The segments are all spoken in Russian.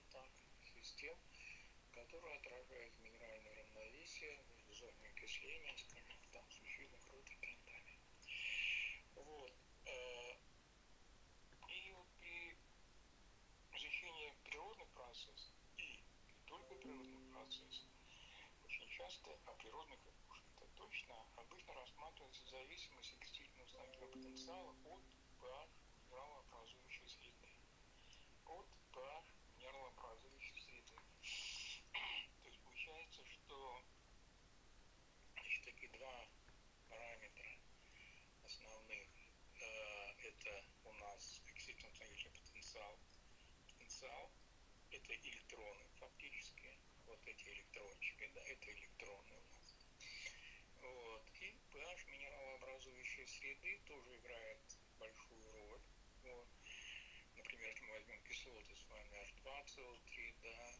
так, систем, которые отражают минеральное равновесие между зонами окисления, скажем, там, сульфидных руд и так далее. Вот. И вот при изучении природных процессов и не только природных процессов, очень часто, а природных уж это точно, обычно рассматривается зависимость окислительного восстановительного потенциала от pH минералообразующей среды. От pH минералообразующей среды. То есть получается, что значит, такие два параметра основных. Это у нас окислительно восстановительный потенциал. Потенциал – это электроны фактически. Вот эти электрончики, да, это электроны у нас. Вот. И pH минералообразующей среды тоже играет большую роль. Вот. Например, если мы возьмем кислоты с вами H2CO3, да,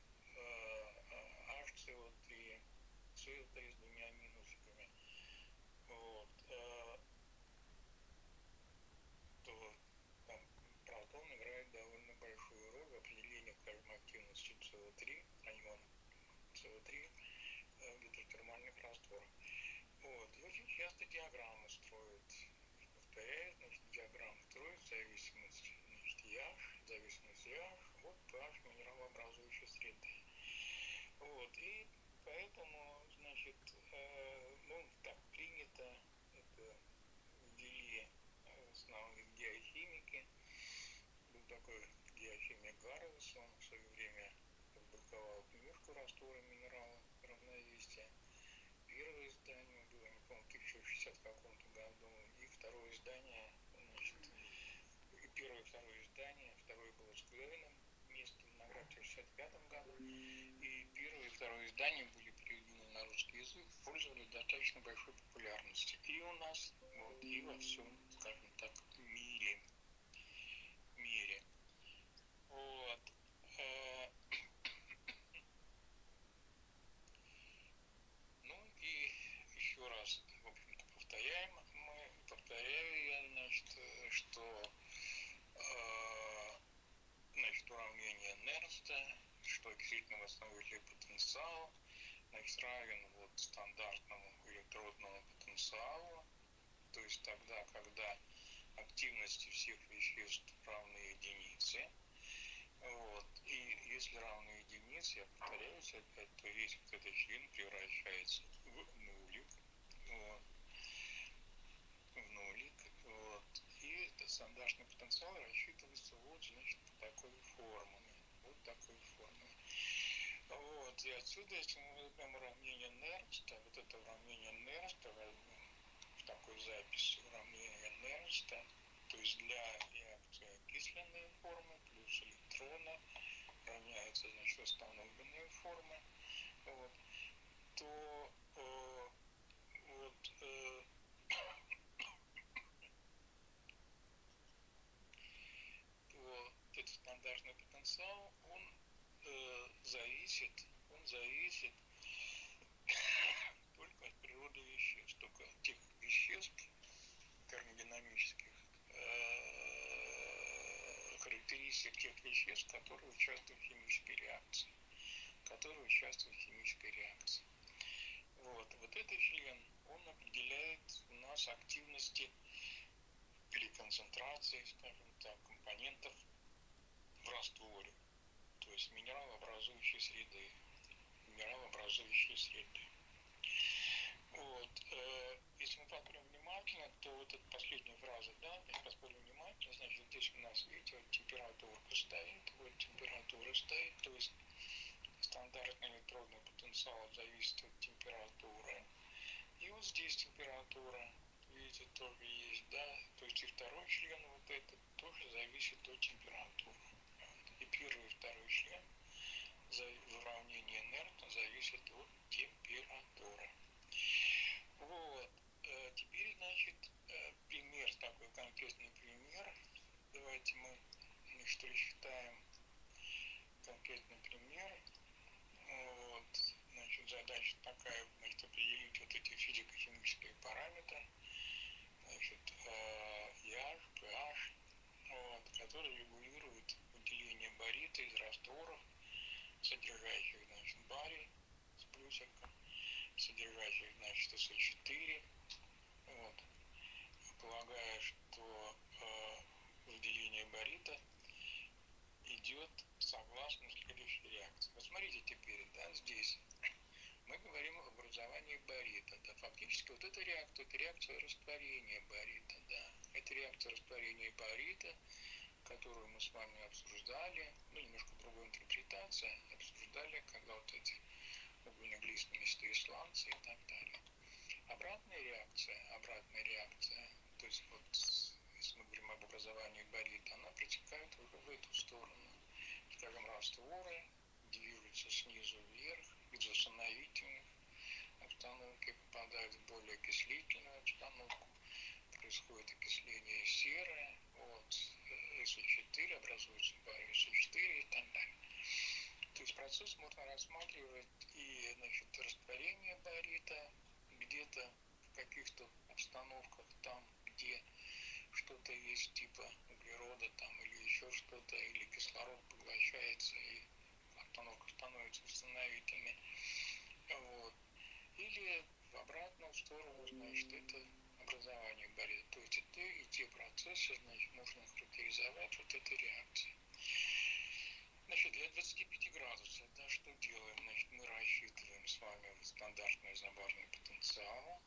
HCO3, CO3 с двумя минусиками, вот, то там протон играет довольно большую роль в определении, скажем, активности CO3, аниона CO3 в гидротермальных растворах. Вот. И очень часто диаграммы строят, повторяю, значит, диаграммы строят зависимость, значит, pH, зависимость pH от pH минералообразующей среды. Вот. И поэтому, значит, ну, так принято, это ввели в основном геохимики. Был такой геохимик Гарвес, он в свое время опубликовал книжку «Растворы минерала равновесия». Первое издание было, не помню, в 1060 каком-то году, и второе издание, значит, и первое и второе издание, второе было с Клевиным вместе в Винограде в 1965 году, и первое и второе издание были переведены на русский язык, пользовались достаточно большой популярностью и у нас, вот, и во всем, скажем так, мире. Вот. Ну и еще раз, в общем-то, повторяю я, значит, что значит, уравнение Нерста, что окислительный восстановительный потенциал, значит, равен вот стандартному электродному потенциалу, то есть тогда, когда активности всех веществ равны единице. Вот. И если равны единице, я повторяюсь опять, то весь вот этот член превращается в нулик. Вот. В нулик. Вот. И этот стандартный потенциал рассчитывается вот, значит, такой формулой. Вот такой формулой. Вот. И отсюда, если мы возьмем уравнение Нерста, вот это уравнение Нерста возьмем в такой записи уравнение Нерста, то есть для реакции окисленные формы плюс электрона равняется, значит, восстановленные формы, вот, то вот то этот стандартный потенциал, он зависит только от природы веществ, только от тех веществ термодинамических характеристик тех веществ, которые участвуют в химической реакции. Вот этот член, он определяет у нас активности или концентрации, скажем так, компонентов в растворе, то есть минералообразующей среды. Вот. Если мы посмотрим внимательно, то вот эта последняя фраза, да, если посмотрим внимательно, значит, здесь у нас, видите, вот температура стоит, то есть стандартный электродный потенциал зависит от температуры. И вот здесь температура, видите, тоже есть, да, то есть и второй член вот этот тоже зависит от температуры. И первый и второй член в уравнении Нерта зависит от температуры. Вот. Теперь, значит, пример, такой конкретный пример. Давайте мы, значит, рассчитаем конкретный пример. Вот. Значит, задача такая, значит, определить вот эти физико-химические параметры, значит, pH, pH, вот, которые регулируют выделение барита из растворов содержащих, значит, барий с плюсиком, содержащих, значит, СО4. Вот. Полагаю, что выделение барита идет согласно следующей реакции. Вот смотрите теперь, да, здесь мы говорим об образовании барита. Да, фактически вот эта реакция, это реакция растворения барита, да. Это реакция растворения барита, которую мы с вами обсуждали, ну, немножко другой интерпретация, обсуждали, когда вот эти угольно-глистные сланцы и так далее. Обратная реакция, то есть вот, если мы говорим об образовании барита, она протекает уже в эту сторону. Скажем, растворы движутся снизу вверх, из восстановительных обстановки попадают в более окислительную обстановку, происходит окисление серы, вот, СО4, образуется барий СО4 и так далее. То есть процесс можно рассматривать и, значит, растворение барита где-то в каких-то обстановках там, где что-то есть типа углерода там или еще что-то, или кислород поглощается и обстановка становится восстановительной. Вот. Или в обратную сторону, значит, это образование барита. То есть и те процессы, значит, можно характеризовать вот этой реакцией. Значит, для 25 градусов, да, что делаем? Значит, мы рассчитываем с вами стандартный изобарный потенциал.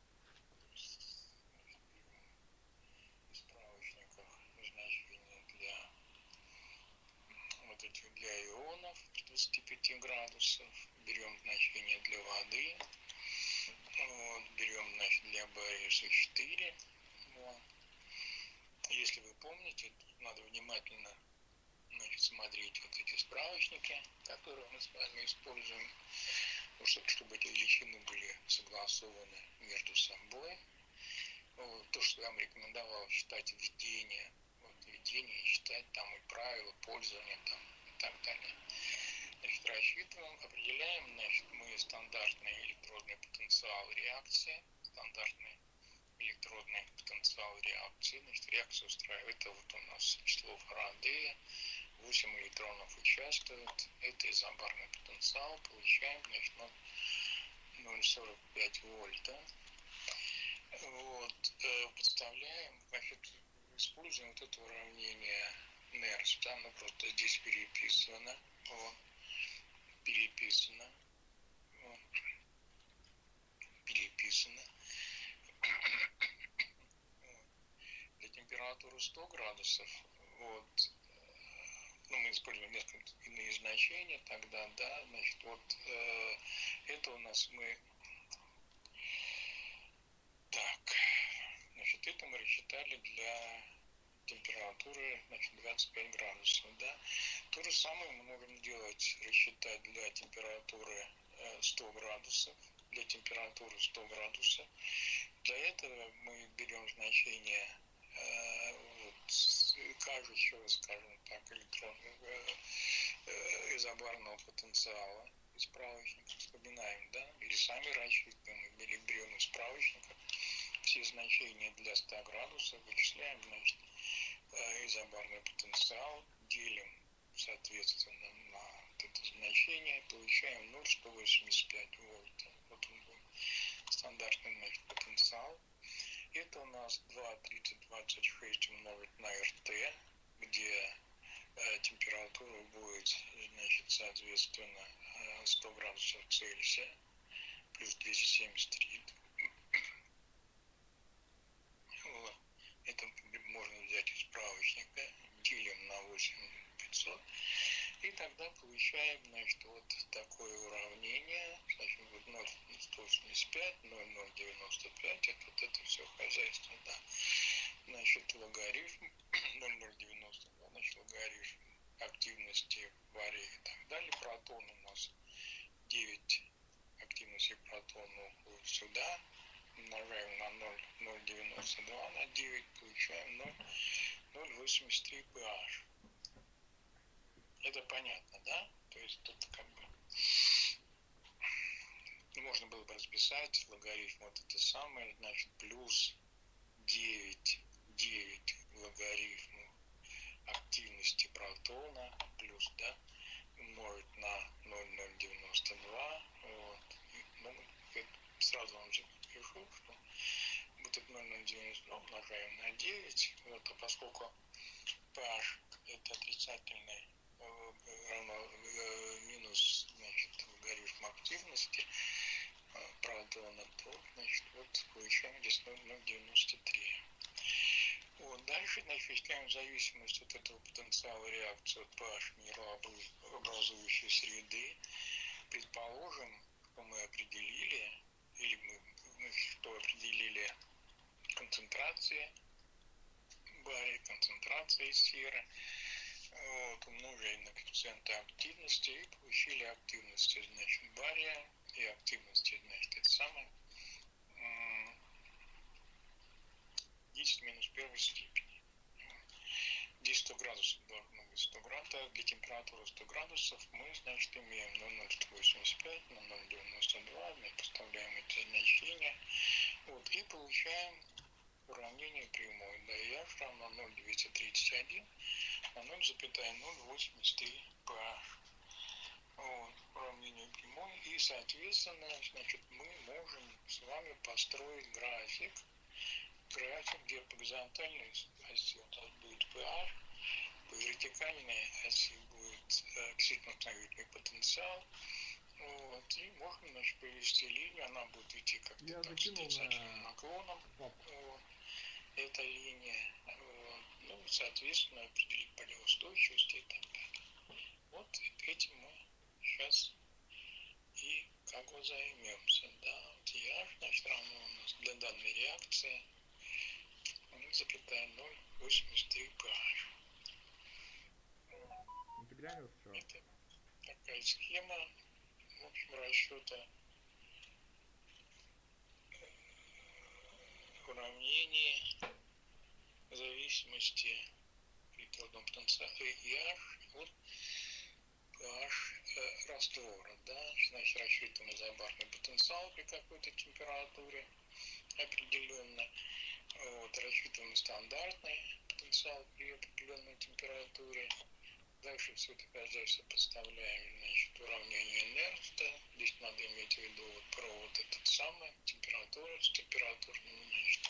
В справочниках значения для вот этих для ионов 25 градусов. Берем значение для воды. Вот, берем, значит, для бария СО4. Вот. Если вы помните, надо внимательно, значит, смотреть вот эти справочники, которые мы с вами используем, чтобы эти величины были согласованы между собой. Вот. То, что я вам рекомендовал читать введение, вот, введение, читать там и правила пользования там, и так далее. Значит, рассчитываем, определяем, значит, мы стандартный электродный потенциал реакции, стандартный электродный потенциал реакции. Значит, реакция устраивает, это вот у нас число Фарадея, 8 электронов участвуют, это изобарный потенциал, получаем, значит, 0,45 вольта. Вот, подставляем, значит, используем вот это уравнение Нерс, да, ну просто здесь переписано, вот, переписано. Для температуры 100 градусов, вот, ну, мы используем несколько иные значения тогда, да, значит, вот, это у нас мы, так, значит, это мы рассчитали для температуры, значит, 25 градусов, да. То же самое мы можем делать, рассчитать для температуры 100 градусов, для температуры 100 градусов. Для этого мы берем значение кажущего, скажем так, электронного изобарного потенциала из справочника, вспоминаем, да, или сами рассчитываем, или берем из справочника все значения для 100 градусов, вычисляем, значит, изобарный потенциал, делим, соответственно, на вот это значение, получаем 0,185 вольта. Вот он будет стандартный, значит, потенциал. Это у нас 2,3026 умножить на РТ, где температура будет, значит, соответственно, 100 градусов Цельсия, плюс 273. Вот. Это можно взять из справочника, делим на 8500, и тогда получаем, значит, вот такое уравнение, значит, вот 0,185, 0,095, это вот это все хозяйство, да. Значит, логарифм 0,092, значит, логарифм активности бария и так далее. Протон у нас 9 активности протона уходит сюда. Умножаем на 0,092 на 9, получаем 0,083 pH. Это понятно, да? То есть тут как бы можно было бы расписать логарифм вот это самое, значит, плюс 9 логарифму активности протона, плюс, да, умножить на 2. Вот. Ну, я сразу вам пишу, что будет 0,92 умножаем на 9. Вот, а поскольку pH это отрицательный равно минус, значит, логарифм активности протона, то, значит, вот получаем здесь 0,93. Вот. Дальше, значит, вычисляем зависимость от этого потенциала реакции от pH минералообразующей среды. Предположим, что мы определили, или мы что определили концентрации бария, концентрации серы, вот, умножили на коэффициенты активности и получили активности, значит, бария и активности, значит, это самое 10 минус первой степени. Здесь 100 градусов должно быть 100 градусов. Для температуры 100 градусов мы, значит, имеем 0,085 на 0,92. Мы поставляем эти значения. Вот, и получаем уравнение прямой. Да, h равно 0,231 на 0,083 pH. Вот, уравнение прямой. И, соответственно, значит, мы можем с вами построить график, где по горизонтальной оси у нас будет pH, по вертикальной оси будет оксидно-установительный потенциал. Вот, и можно, значит, провести линию, она будет идти как-то там с отрицательным наклоном. Вот, эта линия. Вот, ну, соответственно, определить полеустойчивость и так далее. Вот этим мы сейчас и как бы займемся. Да, вот я, значит, равно у нас для данной реакции 0,083 pH. Это такая схема, в общем, расчета уравнений зависимости природного потенциала EH от pH раствора. Да? Значит, рассчитываем изобарный потенциал при какой-то температуре определенно. Вот, рассчитываем стандартный потенциал при определенной температуре. Дальше все это хозяйство подставляем, значит, уравнение Нерста. Здесь надо иметь в виду вот провод этот самый, температура с температурным, значит,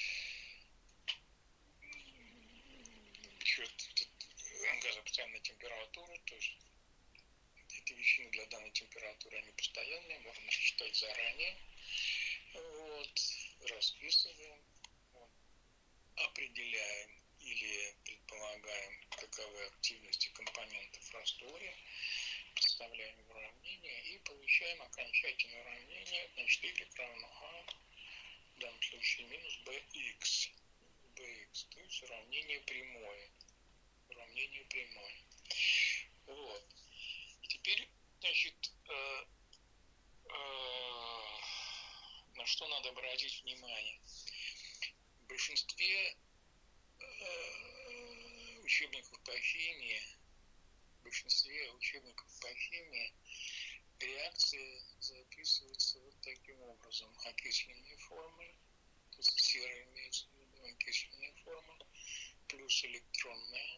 газопостоянной температуры, то есть эти величины для данной температуры, они постоянные, можно рассчитать заранее. Вот, расписываем, вот, определяем или предполагаем, каковы активности компонентов в растворе, подставляем в уравнение и получаем окончательное уравнение, значит, y равно a, в данном случае минус bx, то есть уравнение прямое. Уравнение прямое. Вот. И теперь, значит, на что надо обратить внимание. В большинстве учебников по химии, реакции записываются вот таким образом. Окисленные формы, то есть сера имеется в виду, окисленные формы, плюс электронная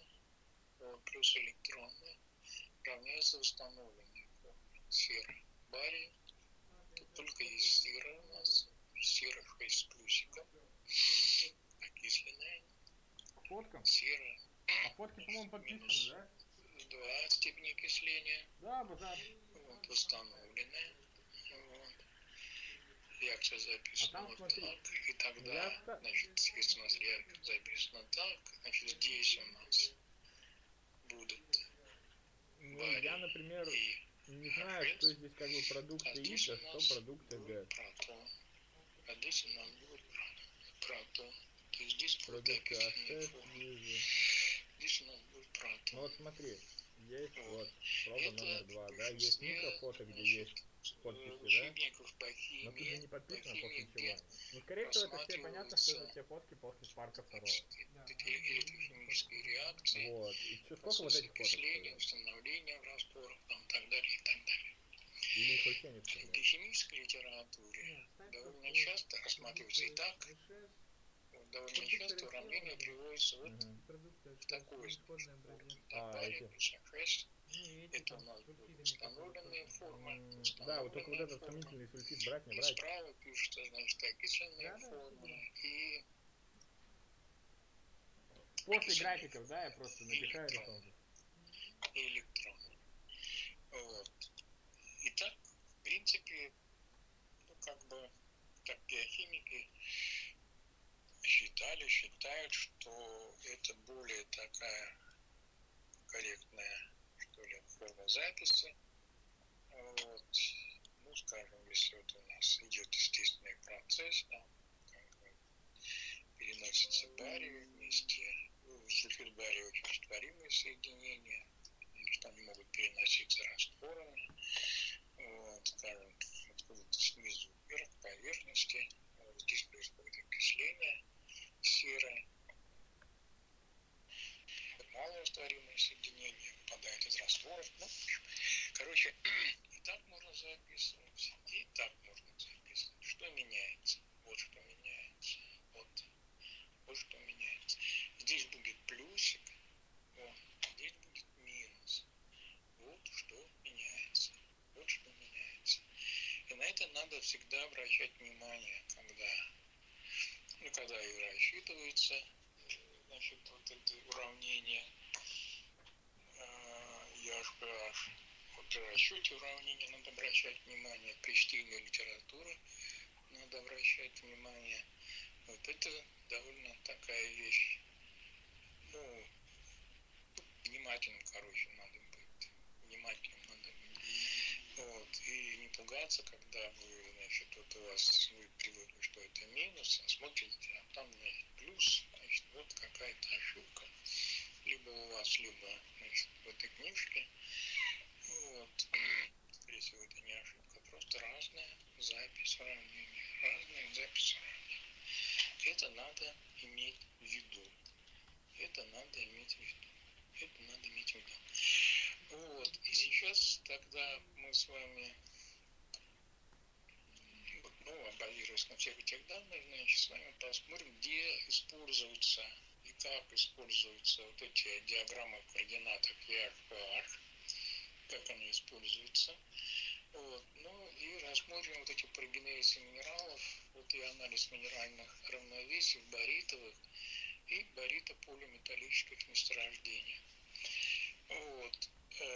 равняется восстановленной форме. Сера, барий, тут только есть сера у нас, сера 6 с плюсиком, окисленная, Фотка? сера, А фотки, по-моему, подписаны, да? 2 степени окисления. Да, базар. Вот, восстановленная. Вот. Реакция записана вот так. И тогда, значит, если у нас реакция записана так, значит, здесь у нас будет барий, я, например, не знаю, что здесь как бы продукты X, а что продукты Г. Протон. А здесь у нас будет протон. То есть здесь будет Продукты окисленная А6 форма. вижу. Здесь у нас будет протон. Ну вот смотри, есть вот проба Это номер 2, да, есть большинстве, микрофото, где значит, есть подписи, да? учебников по Но тут же не химии, подписано где после. Ну, скорее всего, это все понятно, что это все фотки после Спарка 2. электрохимические реакции, Вот. И сколько вот процессы этих фоток окисления, стоит? установления в растворах, там, и так далее, и так далее. Или их вообще не В вставляют? химической литературе довольно часто рассматривается и так, довольно часто уравнение приводится вот в такой форме. Там барий плюс АХС. Это у нас будут установленные формы, Да, вот только вот установленные этот формы. сомнительный сульфид брать, не И брать. справа пишется, значит, окисленные формы и После графиков, да, я просто напихаю это тоже. и электроны. Вот. Итак, в принципе, ну, как бы, как биохимики считают, что это более такая корректная, что ли, форма записи. Вот. Ну, скажем, если вот у нас идет естественный процесс, там, как бы, переносится барий вместе, сульфид бария очень растворимые соединения, что они могут переноситься растворами, вот, скажем, откуда-то снизу вверх к поверхности, вот, здесь происходит окисление серы, малорастворимые соединения выпадают из растворов, ну, в общем, короче, и так можно записывать, и так можно записывать. Что меняется? Вот что меняется. Вот что меняется. Здесь будет плюсик, вот, здесь будет минус. Вот что меняется. Вот что меняется. И на это надо всегда обращать внимание, когда и рассчитывается, значит, вот это уравнение EH-PH. Вот при расчете уравнения надо обращать внимание, при чтении литературы надо обращать внимание. Вот это довольно такая вещь. Ну, внимательным, короче, надо быть. Внимательным надо быть. Вот. И не пугаться, когда вы, значит, вот у вас, вы привыкли, что это минус, а смотрите, а там, значит, плюс, значит, вот какая-то ошибка. Либо у вас, либо, значит, в этой книжке. Вот. Скорее всего, это не ошибка, просто разная запись уравнения. Разная запись уравнения. Это надо иметь в виду. Это надо иметь в виду. Это надо иметь в виду. Вот. И сейчас тогда мы с вами, ну, базируясь на всех этих данных, значит, с вами посмотрим, где используются и как используются вот эти диаграммы в координатах EH-PH, как они используются. Вот. Ну и рассмотрим вот эти парагенезисы минералов, вот и анализ минеральных равновесий баритовых и барито-полиметаллических месторождений. Вот.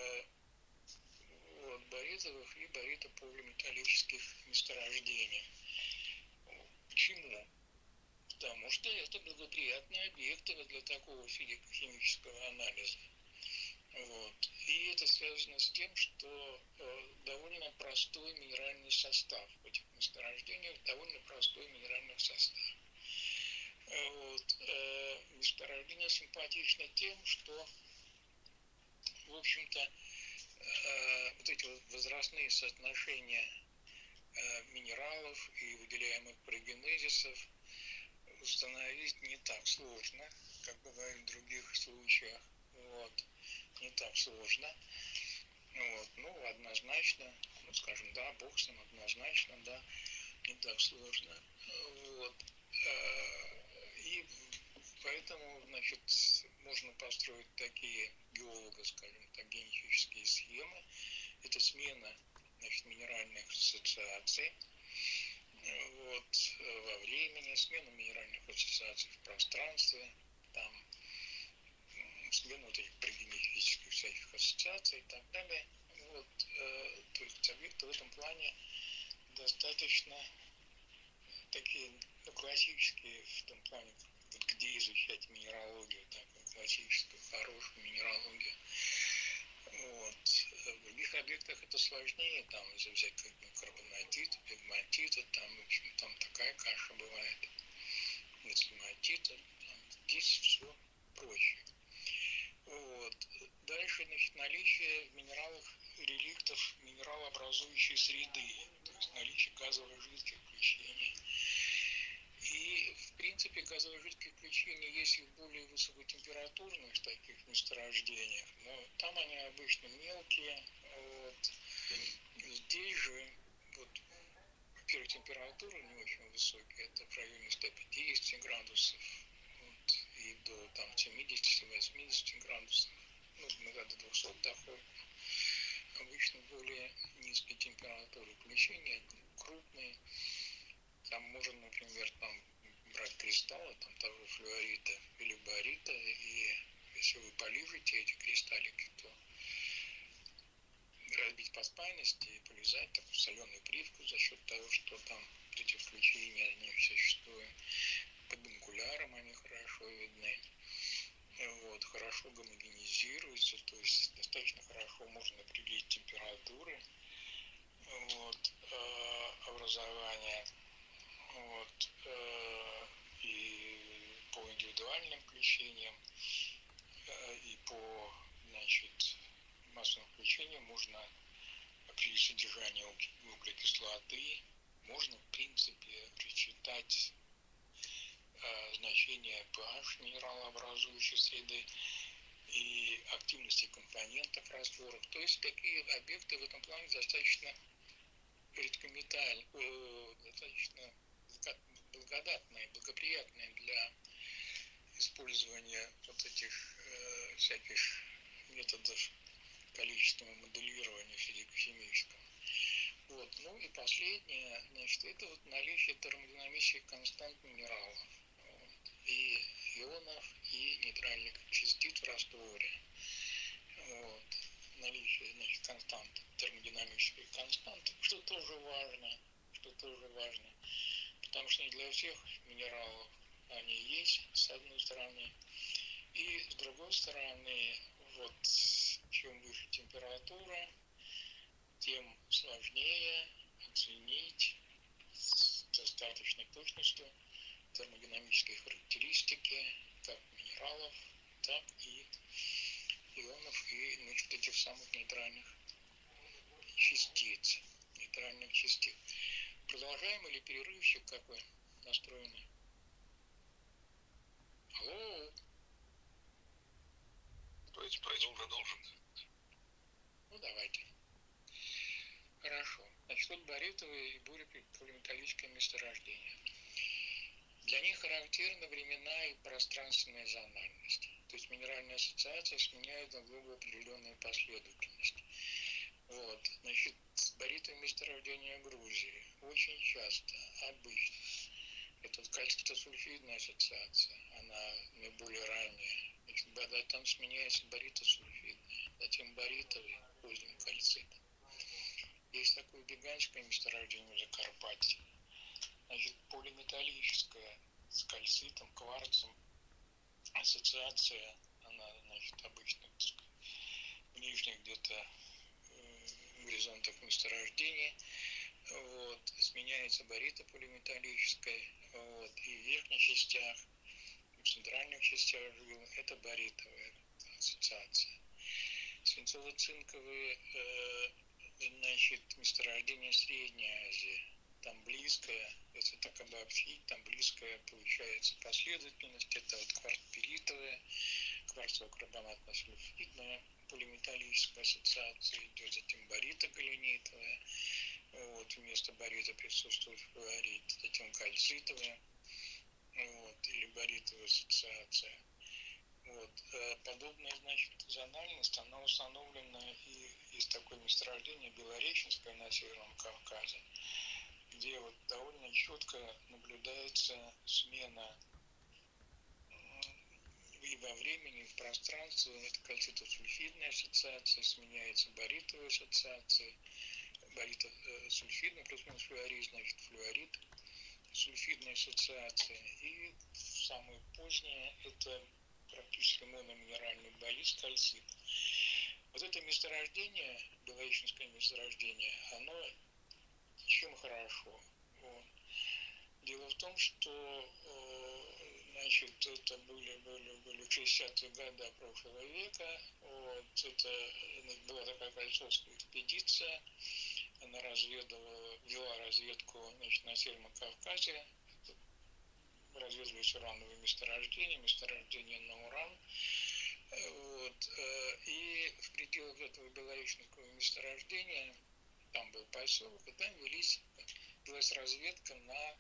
Вот, баритовых и барито-полиметаллических месторождений. Почему? Потому что это благоприятные объекты для такого физико-химического анализа. Вот. И это связано с тем, что довольно простой минеральный состав в этих месторождениях, довольно простой минеральный состав. Вот. Месторождение симпатично тем, что, в общем-то, вот эти вот возрастные соотношения минералов и выделяемых парагенезисов установить не так сложно, как бывает в других случаях. Вот. Не так сложно. Вот. Ну, однозначно, ну, скажем, да, бог с ним, однозначно, да, не так сложно. Вот. И поэтому, значит, можно построить такие геолога, скажем так, генетические схемы. Это смена, значит, минеральных ассоциаций вот, во времени, смена минеральных ассоциаций в пространстве, там, смена вот этих пригенетических всяких ассоциаций и так далее. Вот, то есть объекты в этом плане достаточно такие, ну, классические в том плане, вот где изучать минералогию, такую классическую, хорошую минералогию. Вот. В других объектах это сложнее, там, если взять карбонатит, пегматиты, там, в общем, там такая каша бывает. Если матиты, здесь все проще. Вот. Дальше, значит, наличие в минералах реликтов минералообразующей среды, то есть наличие газово-жидких включений. И, в принципе, газово-жидкие включения есть и в более высокотемпературных таких месторождениях, но там они обычно мелкие. Вот. Здесь же, вот, во-первых, температура не очень высокая, это в районе 150 градусов, вот, и до там 70-80 градусов, ну, иногда до 200 доходит. Обычно более низкие температуры. Помещения крупные, там можно, например, там брать кристаллы, там того флюорита или барита, и если вы полижете эти кристаллики, то разбить по спайности и полезать такой соленый привкус за счет того, что там эти включения, они существуют. Под бинокуляром они хорошо видны. Вот, хорошо гомогенизируются, то есть достаточно хорошо можно определить температуры вот, образования. Вот, и по индивидуальным включениям, и по, значит, массовым включениям можно определить содержание углекислоты. Можно, в принципе, причитать значение pH минералообразующей среды и активности компонентов растворов. То есть такие объекты в этом плане достаточно редкометальные, достаточно благодатные, благоприятные для использования вот этих всяких методов количественного моделирования физико-химического. Вот. Ну и последнее, значит, это вот наличие термодинамических констант минералов, вот, и ионов, и нейтральных частиц в растворе. Вот. Наличие, значит, констант, термодинамических констант, что тоже важно, потому что не для всех минералов они есть, с одной стороны, и с другой стороны, вот, чем выше температура, тем сложнее оценить с достаточной точностью термодинамические характеристики как минералов, так и ионов и, значит, этих самых нейтральных частиц. Продолжаем или перерывчик какой настроенный? Алло? Давайте продолжим. Ну, давайте. Хорошо. Значит, вот баритовые и буря-полиметаллические месторождения. Для них характерна временная и пространственная зональность. То есть минеральные ассоциации сменяют друг друга определенную последовательность. Вот. Значит, баритовые месторождения Грузии очень часто, обычно, это кальцитосульфидная ассоциация, она наиболее ранняя. Значит, там сменяется баритосульфидная, затем баритовый, поздним кальцитом. Есть такое гигантское месторождение в Закарпатье. Значит, полиметаллическая с кальцитом, кварцем ассоциация, она, значит, обычно, так сказать, в нижних где-то горизонтах месторождения, вот, сменяется баритополиметаллической, вот, и в верхних частях, в центральных частях жил, это баритовая ассоциация. Свинцово-цинковые, значит, месторождения Средней Азии, там близкая, если так обобщить, там близкая получается последовательность, это вот кварцперитовая, кварцово-карбонатно-сульфидная полиметаллическая ассоциация идет, затем баритогаленитовая, вот, вместо барита присутствует флуорид, затем кальцитовая, вот, или баритовая ассоциация. Вот. Подобная, значит, зональность, она установлена и есть такое месторождение Белореченское на Северном Кавказе, где вот довольно четко наблюдается смена и во времени, и в пространстве. Это кальцитосульфидная ассоциация, сменяется баритовой ассоциацией, баритосульфидная плюс-минус флюорид, значит, флюорид, сульфидная ассоциация. И самое позднее это практически мономинеральный барит, кальцит. Вот это месторождение, Белореченское месторождение, оно чем хорошо? Вот. Дело в том, что, значит, это были в 60-е годы прошлого века. Вот, это была такая кольцовская экспедиция. Она вела разведку, значит, на Северном Кавказе. Разведывались урановые месторождения на уран. Вот, и в пределах этого Белореченского месторождения там был поселок, и там велись проводилась разведка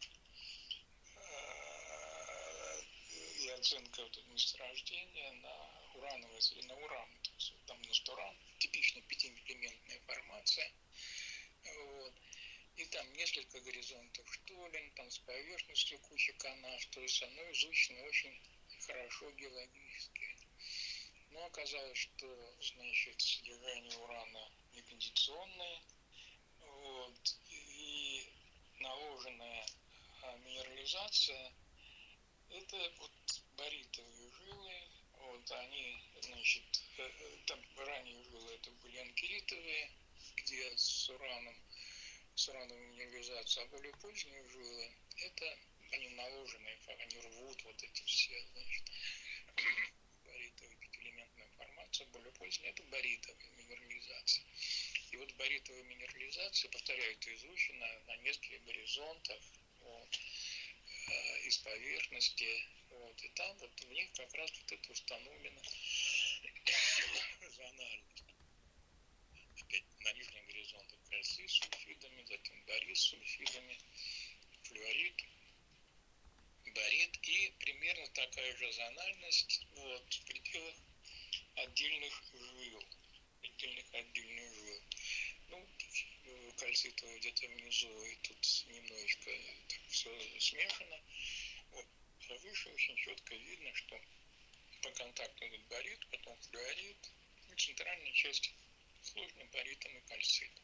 и оценка вот месторождения на урановое, на уран. То есть там есть уран, типичная пятиэлементная формация. Вот. И там несколько горизонтов штолен, там с поверхностью куча канав. То есть оно изучено очень хорошо геологически. Но оказалось, что, значит, содержание урана некондиционное. Вот. И наложенная минерализация — это вот баритовые жилы. Вот они, значит, там ранние жилы это были анкеритовые, где с урановой минерализацией, а более поздние жилы это они наложенные, они рвут вот эти все, значит, баритовая пятиэлементная формация, более поздняя это баритовая минерализация. И вот баритовая минерализация, повторяю, это изучено на нескольких горизонтах, вот, из поверхности, вот, и там вот в них как раз вот это установлено зональность. Опять на нижних горизонтах кальций с сульфидами, затем барит с сульфидами, флюорид, барит, и примерно такая же зональность вот, в пределах отдельных жил. Отдельных жил. Ну, кальцитовый где-то внизу, и тут немножечко так все смешано. Вот. А выше очень четко видно, что по контакту идет барит, потом флюорид, и центральная часть сложным баритом и кальцитом.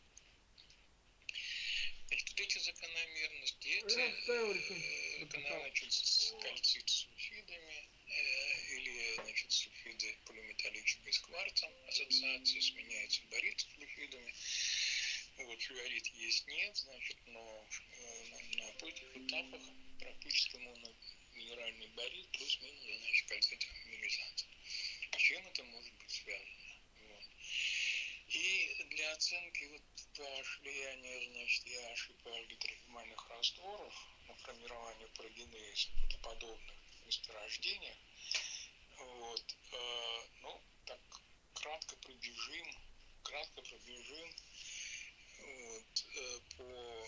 Значит, вот эти закономерности, эти значит, кальцит с сульфидами, или, значит, сульфиды полиметаллические с кварцем, ассоциация сменяется барит с сульфидами. Вот, флюорид есть, нет, значит, но на поздних этапах практически минеральный барит плюс-минус, значит, кальцитовая минерализация. С чем это может быть связано? Вот. И для оценки вот pH влияния, значит, pH и pH гидротермальных растворов на формирование прогенез в подобных месторождениях, вот, ну, так кратко пробежим вот, по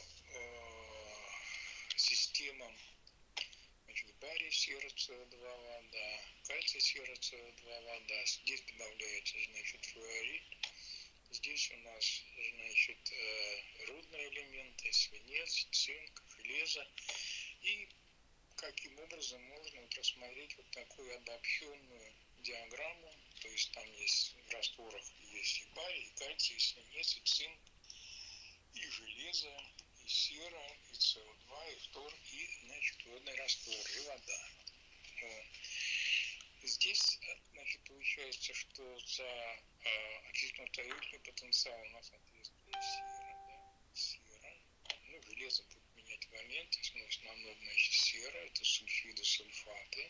системам, значит, барий, сера, СО2, вода, кальций, сера, СО2, вода. Здесь добавляется, значит, флуорид. Здесь у нас, значит, рудные элементы, свинец, цинк, железо. И каким образом можно вот рассмотреть вот такую обобщенную диаграмму. То есть там есть в растворах есть и барий, и кальций, и свинец, и цинк, и железо, и сера, и СО2, и фтор, и, значит, водный раствор, и вода. Вот. Здесь, значит, получается, что за окислительно-таюльный потенциал у нас соответствует сера, да, сера. Ну, железо будет менять валентность, но в основном, значит, сера, это сульфиды, сульфаты.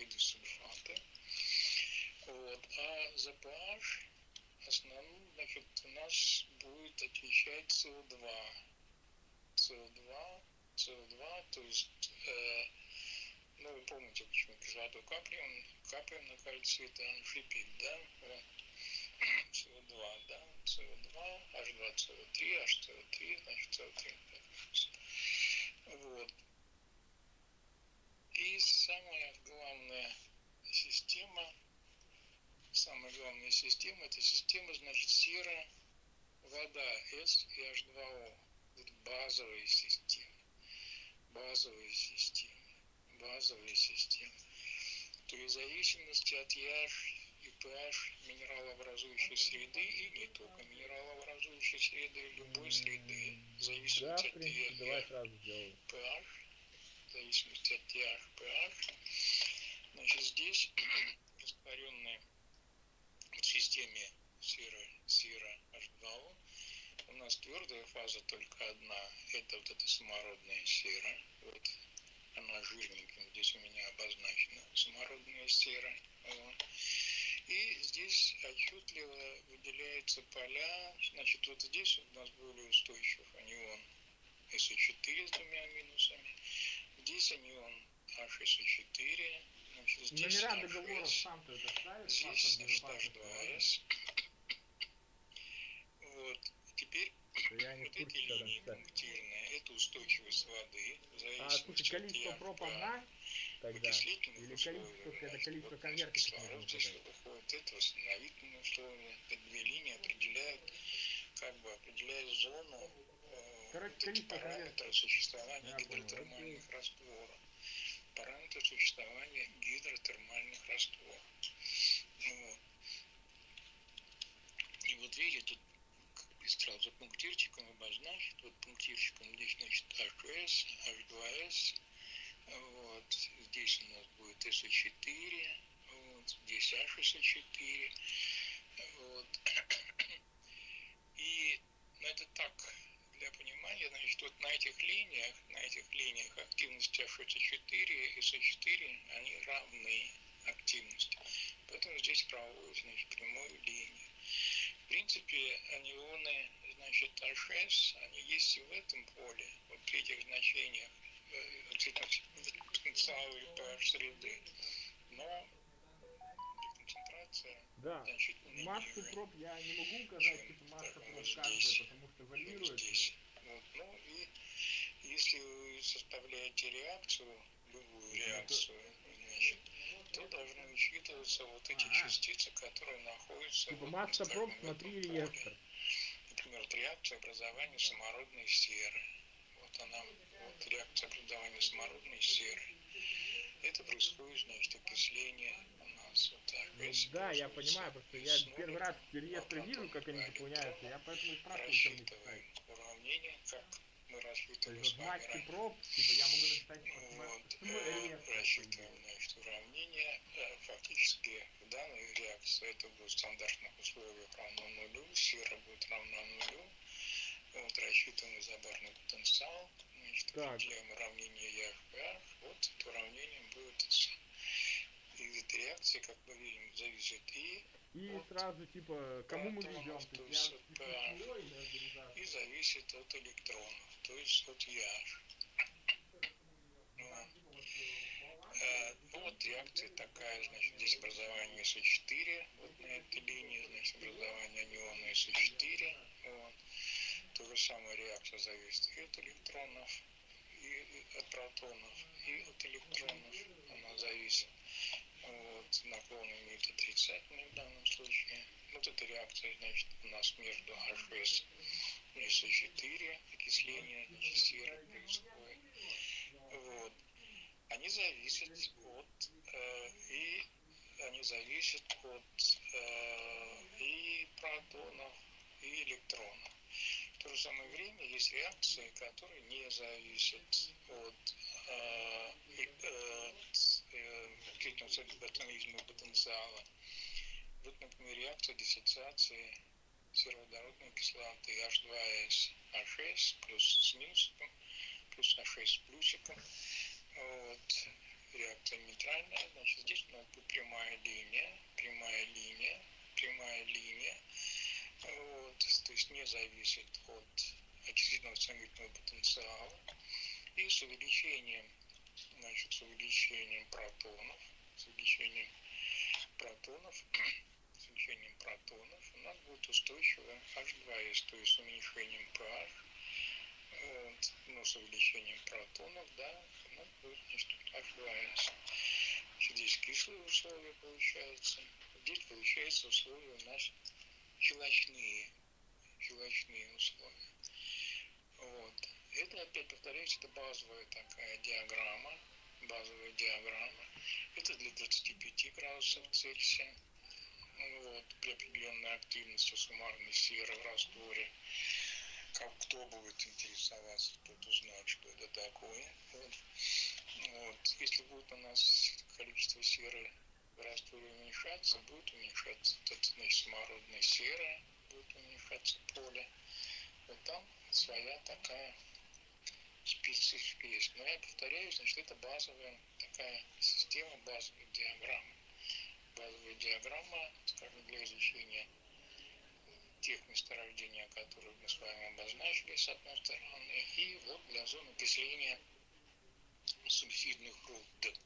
Вот. А за pH основном, значит, у нас будет отвечать СО2. То есть, ну, вы помните, почему кислоту капаем на кальцит, он шипит, да? Вот. СО2, да? СО2, H2CO3, HCO3, значит, CO3. Вот. И самая главная система, это система, значит, сера, вода, S и H2O. Это базовые системы. То есть в зависимости от pH и pH минералообразующей среды, и не только минералообразующей среды, любой среды, в зависимости от pH, в зависимости от pH, значит, здесь растворенные в системе сера H2O у нас твердая фаза только одна, это вот эта самородная сера, вот она жирненьким здесь у меня обозначена, самородная сера. Вот. И здесь отчетливо выделяются поля, значит, вот здесь у нас более устойчив анион SO4 с двумя минусами, здесь анион HSO4, значит, здесь HS, здесь H2S. Вот. Теперь что я не в Вот эти курсе, что там линии писать. пунктирные, это устойчивость воды, в А, слушай, зависимости от количество проб pH одна в тогда? окислительных Или количество, условиях, это значит, количество вот, значит, конвертиков нужно кислород здесь указать? выходит, это восстановительные условия, это две линии определяют, как бы определяют зону, Короче, вот эти количество параметры конвертиков. существования Я понял, окей. гидротермальных растворов. Параметры существования гидротермальных растворов. Вот. И вот видите, тут как бы сразу пунктирчиком обозначить. Вот пунктирчиком здесь, значит, HS, H2S. Вот. Здесь у нас будет SO4. Вот. Здесь HSO4. Вот. И ну, это так, для понимания, значит, вот на этих линиях активности HC4 и SO4, они равны активности. Поэтому здесь проводят, значит, прямую линию. В принципе, анионы, значит, H6, они есть и в этом поле, вот при этих значениях потенциала или pH среды. Но концентрация Да, значительно массу ниже, проб я не могу указать, чем, типа масса скажем, вот проб каждая, здесь. потому что Вот варьируется. здесь. Вот. Ну и если вы составляете реакцию, любую реакцию, значит, то должны учитываться вот эти частицы, которые находятся Типа вот, масса проб, скажем, в смотри этом реестр. поле. Например, вот реакция образования самородной серы. Вот она, вот реакция образования самородной серы. Это происходит, значит, окисление у нас вот так. Ну да, я понимаю, просто я первый раз эти реестры вижу, как они заполняются, я поэтому и спрашиваю, чем мне писать. Рассчитываем уравнение, как мы То рассчитывали есть с вот в вами массе ранее. проб, типа я могу написать Вот, реестр, по рассчитываем, идее. значит, уравнение. Фактически в данной реакции это будет в стандартных условиях равно нулю, сера будет равна нулю. Вот, рассчитываем изобарный потенциал, значит, определяем уравнение EFPH. Вот это уравнение будет из этой реакции, как мы видим, зависит и И от сразу, типа, кому мы ведем? протонов, То то есть я есть от пишу pH, свой модернизацию. и зависит от электронов, то есть от EH. Вот реакция такая, значит, здесь образование СО4, вот на этой линии, значит, образование аниона СО4, вот. То же самое реакция зависит и от электронов, и от протонов, и от электронов она зависит. Вот, наклон имеет отрицательный в данном случае. Вот эта реакция, значит, у нас между H6 и SO4, окисление, значит, серы происходит. Вот. Они зависят от они зависят от и протонов, и электронов. В то же самое время есть реакции, которые не зависят от ботанизма потенциала. Вот, например, реакция диссоциации сероводородной кислоты H2S, H6 плюс с минусом, плюс H6 с плюсиком. Вот. Реакция нейтральная, значит, здесь у нас будет прямая линия, вот, то есть не зависит от окислительного восстановительного потенциала. И с увеличением, значит, с увеличением протонов у нас будет устойчивое H2S, то есть с уменьшением pH, вот, ну, с увеличением протонов, да, у нас будет, значит, H2S. Здесь кислые условия получаются, здесь получается условия у нас щелочные условия. Вот. Это, опять повторяюсь, это базовая такая диаграмма. Это для 25 градусов Цельсия. Вот, при определенной активности суммарной серы в растворе. Кто будет интересоваться, тот узнает, что это такое. Вот. Если будет у нас количество серы в растворе уменьшаться, будет уменьшаться, это значит самородная сера, будет уменьшаться поле. Вот там своя такая специфика есть. Но я повторяю, значит, это базовая такая система, базовая диаграмма. Базовая диаграмма, скажем, для изучения тех месторождений, о которых мы с вами обозначили, с одной стороны, и вот для зоны окисления сульфидных руд.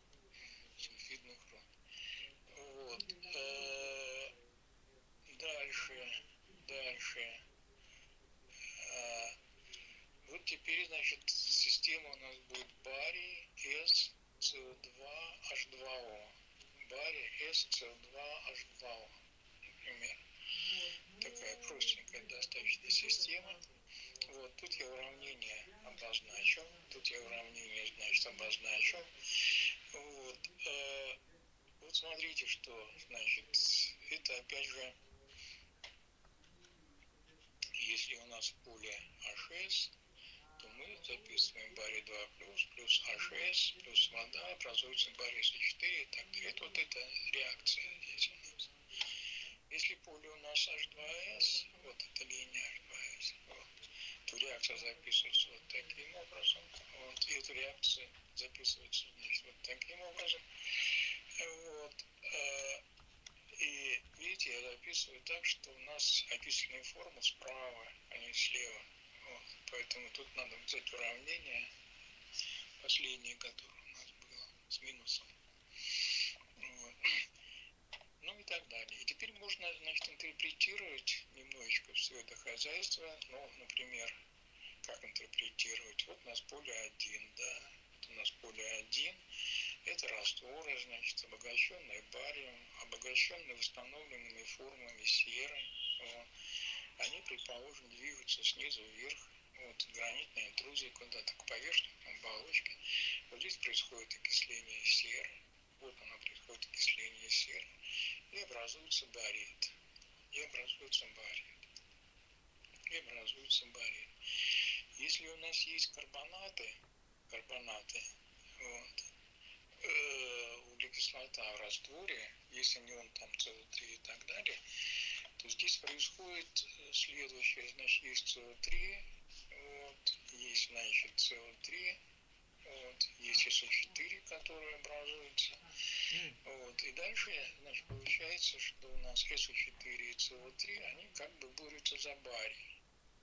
Вот. Дальше теперь, значит, система у нас будет барий, С, СО2, H2O. Барий, С, СО2, H2O, например. Такая простенькая достаточно система. Вот, тут я уравнение обозначил. Тут я уравнение, значит, обозначил. Вот, вот смотрите, что, значит, это опять же, если у нас поле HS, то мы записываем барий 2 плюс HS плюс вода, образуется барий С4 и так далее. Это вот эта реакция здесь у нас. Если поле у нас H2S, вот эта линия H2S, вот, то реакция записывается вот таким образом. Вот, и эта реакция записывается, значит, вот таким образом. Вот, и видите, я записываю так, что у нас окислительные формы справа, а не слева. Вот, поэтому тут надо взять уравнение, последнее, которое у нас было, с минусом. Вот. Ну и так далее. И теперь можно, значит, интерпретировать немножечко все это хозяйство. Ну, например, как интерпретировать? Вот у нас поле 1, да. Вот у нас поле 1. Это растворы, значит, обогащенные барием, обогащенные восстановленными формами серы. Вот. Они, предположим, двигаются снизу вверх. Вот, гранитная интрузия куда-то к поверхностной оболочке. Вот здесь происходит окисление серы. Вот оно происходит окисление серы. И образуется барит. И образуется барит. И образуется барит. Если у нас есть карбонаты, вот, углекислота в растворе, есть анион там СО3 и так далее, то здесь происходит следующее, значит, есть СО3, вот, есть, значит, СО3, вот, есть СО4, которые образуются. Вот, и дальше, значит, получается, что у нас СО4 и СО3, они как бы борются за барий.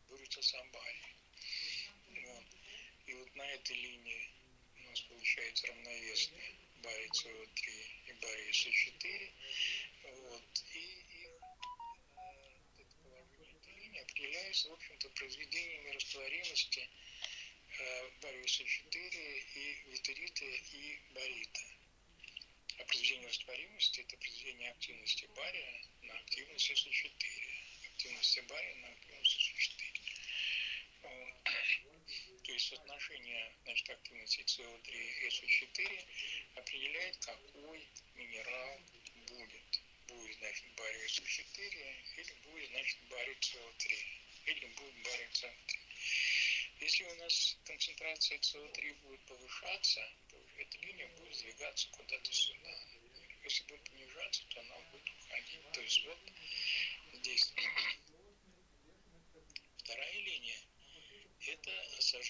Вот. И вот на этой линии у нас получается равновесные барий СО3 и барий СО4. Вот, и их это положение этой линии определяется, в общем-то, произведениями растворимости бария СО4 и витерита и барита. А произведение растворимости – это произведение активности бария на активность СО4. Активности бария на активность СО4. То есть соотношение, значит, активности СО3 и СО4 определяет, какой минерал будет. Будет, значит, барий СО4 или будет, значит, барий СО3. Или будет барий СО3. Если у нас концентрация СО3 будет повышаться, то эта линия будет сдвигаться куда-то сюда. Если будет понижаться, то она будет уходить. То есть вот здесь вторая линия это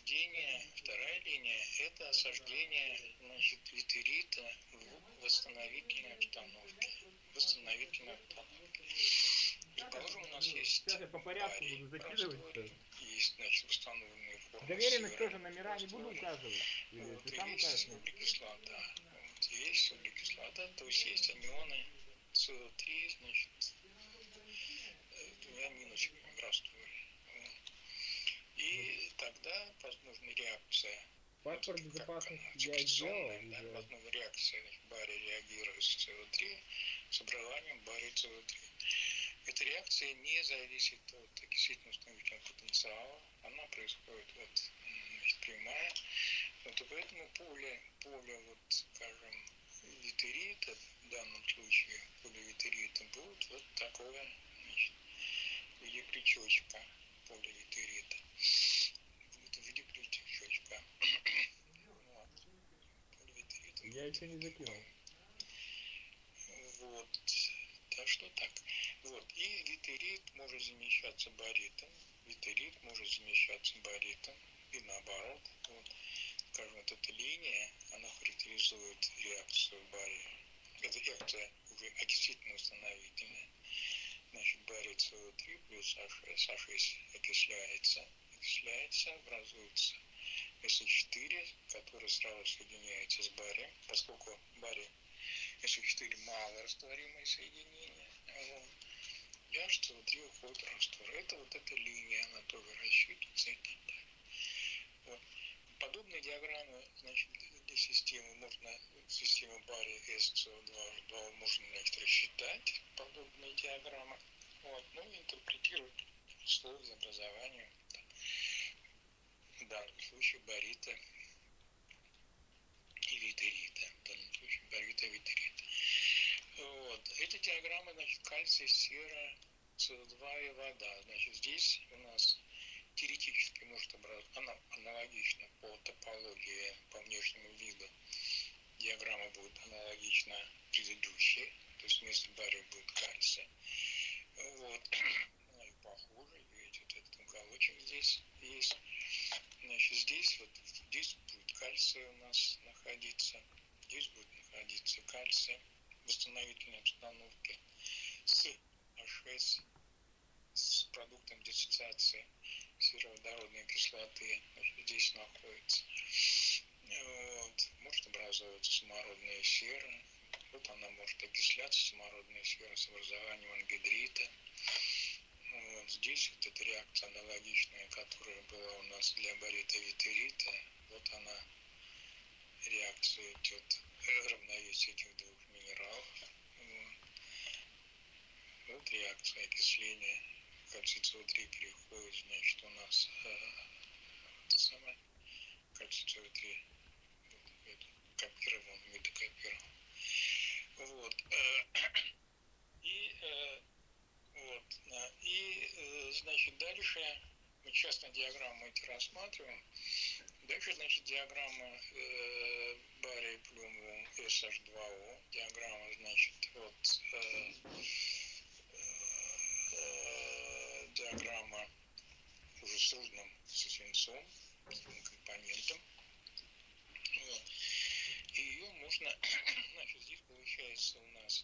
осаждение, значит, витерита в восстановительной обстановке. Предположим, у нас есть Сейчас я по порядку барий буду в закидывать. растворе, есть, значит, восстановленные формы Доверенность серы тоже номера в не буду растворе. указывать. Или Вот, ты и сам есть укажешь мне? углекислота. Вот, есть углекислота, то есть есть анионы СО3, значит, двумя минусиками в растворе. Вот. И тогда возможна реакция. Паспорт Вот, безопасности я секреционная, сделал да, уже. возможна реакция, значит, барий реагирует с СО3 с образованием барий СО3. Эта реакция не зависит от окислительно-установительного потенциала, она происходит вот, значит, прямая. Вот, и поэтому поле вот, скажем, витерита, в данном случае поле витерита будет вот такое, значит, в виде крючочка, поле витерита. Будет в виде крючочка. Вот. Поле витерита Я будет еще не вот закинул. такое. Вот. Так что так. Вот. И витерит может замещаться баритом. Витерит может замещаться баритом. И наоборот. Вот. Скажем, вот эта линия, она характеризует реакцию бария. Это реакция уже окислительно-установительная. Значит, барий СО3 плюс H6. H6 окисляется, образуется СО4, который сразу соединяется с барием, поскольку барий СО4 малорастворимое соединение. Вот. И H2O3 уходит в раствор. Это вот эта линия, она тоже рассчитывается и так далее. Подобные диаграммы, значит, для системы можно, систему бария SCO2H2 можно, значит, рассчитать, подобные диаграммы, вот, ну и интерпретировать условия образования, в данном случае барита и витерита, в данном случае барита и витерита. Вот. Эта диаграмма, значит, кальций, сера, СО2 и вода. Значит, здесь у нас теоретически может образоваться, она аналогична по топологии, по внешнему виду. Диаграмма будет аналогична предыдущей, то есть вместо бария будет кальций. Вот. Она и похуже, видите, вот этот уголочек здесь есть. Значит, здесь вот здесь будет кальций у нас находиться, здесь будет находиться кальций в восстановительной обстановке с H6, с продуктом диссоциации сероводородной кислоты, значит, здесь находится. Вот. Может образовываться самородная сера. Вот она может окисляться, самородная сера, с образованием ангидрита. Вот. Здесь вот эта реакция аналогичная, которая была у нас для барита и витерита. Вот она, реакция идет, равновесие этих двух минералов. Вот реакция окисления. Кальций СО3 переходит, значит, у нас кальций СО3 копирован, метакопирован. Вот. Значит, дальше мы сейчас на диаграммы эти рассматриваем. Дальше, значит, диаграмма бария плюмбум SH2O. Диаграмма, значит, вот диаграмма уже с рудным, со свинцом, с компонентом. Вот. И ее можно, значит, здесь получается у нас,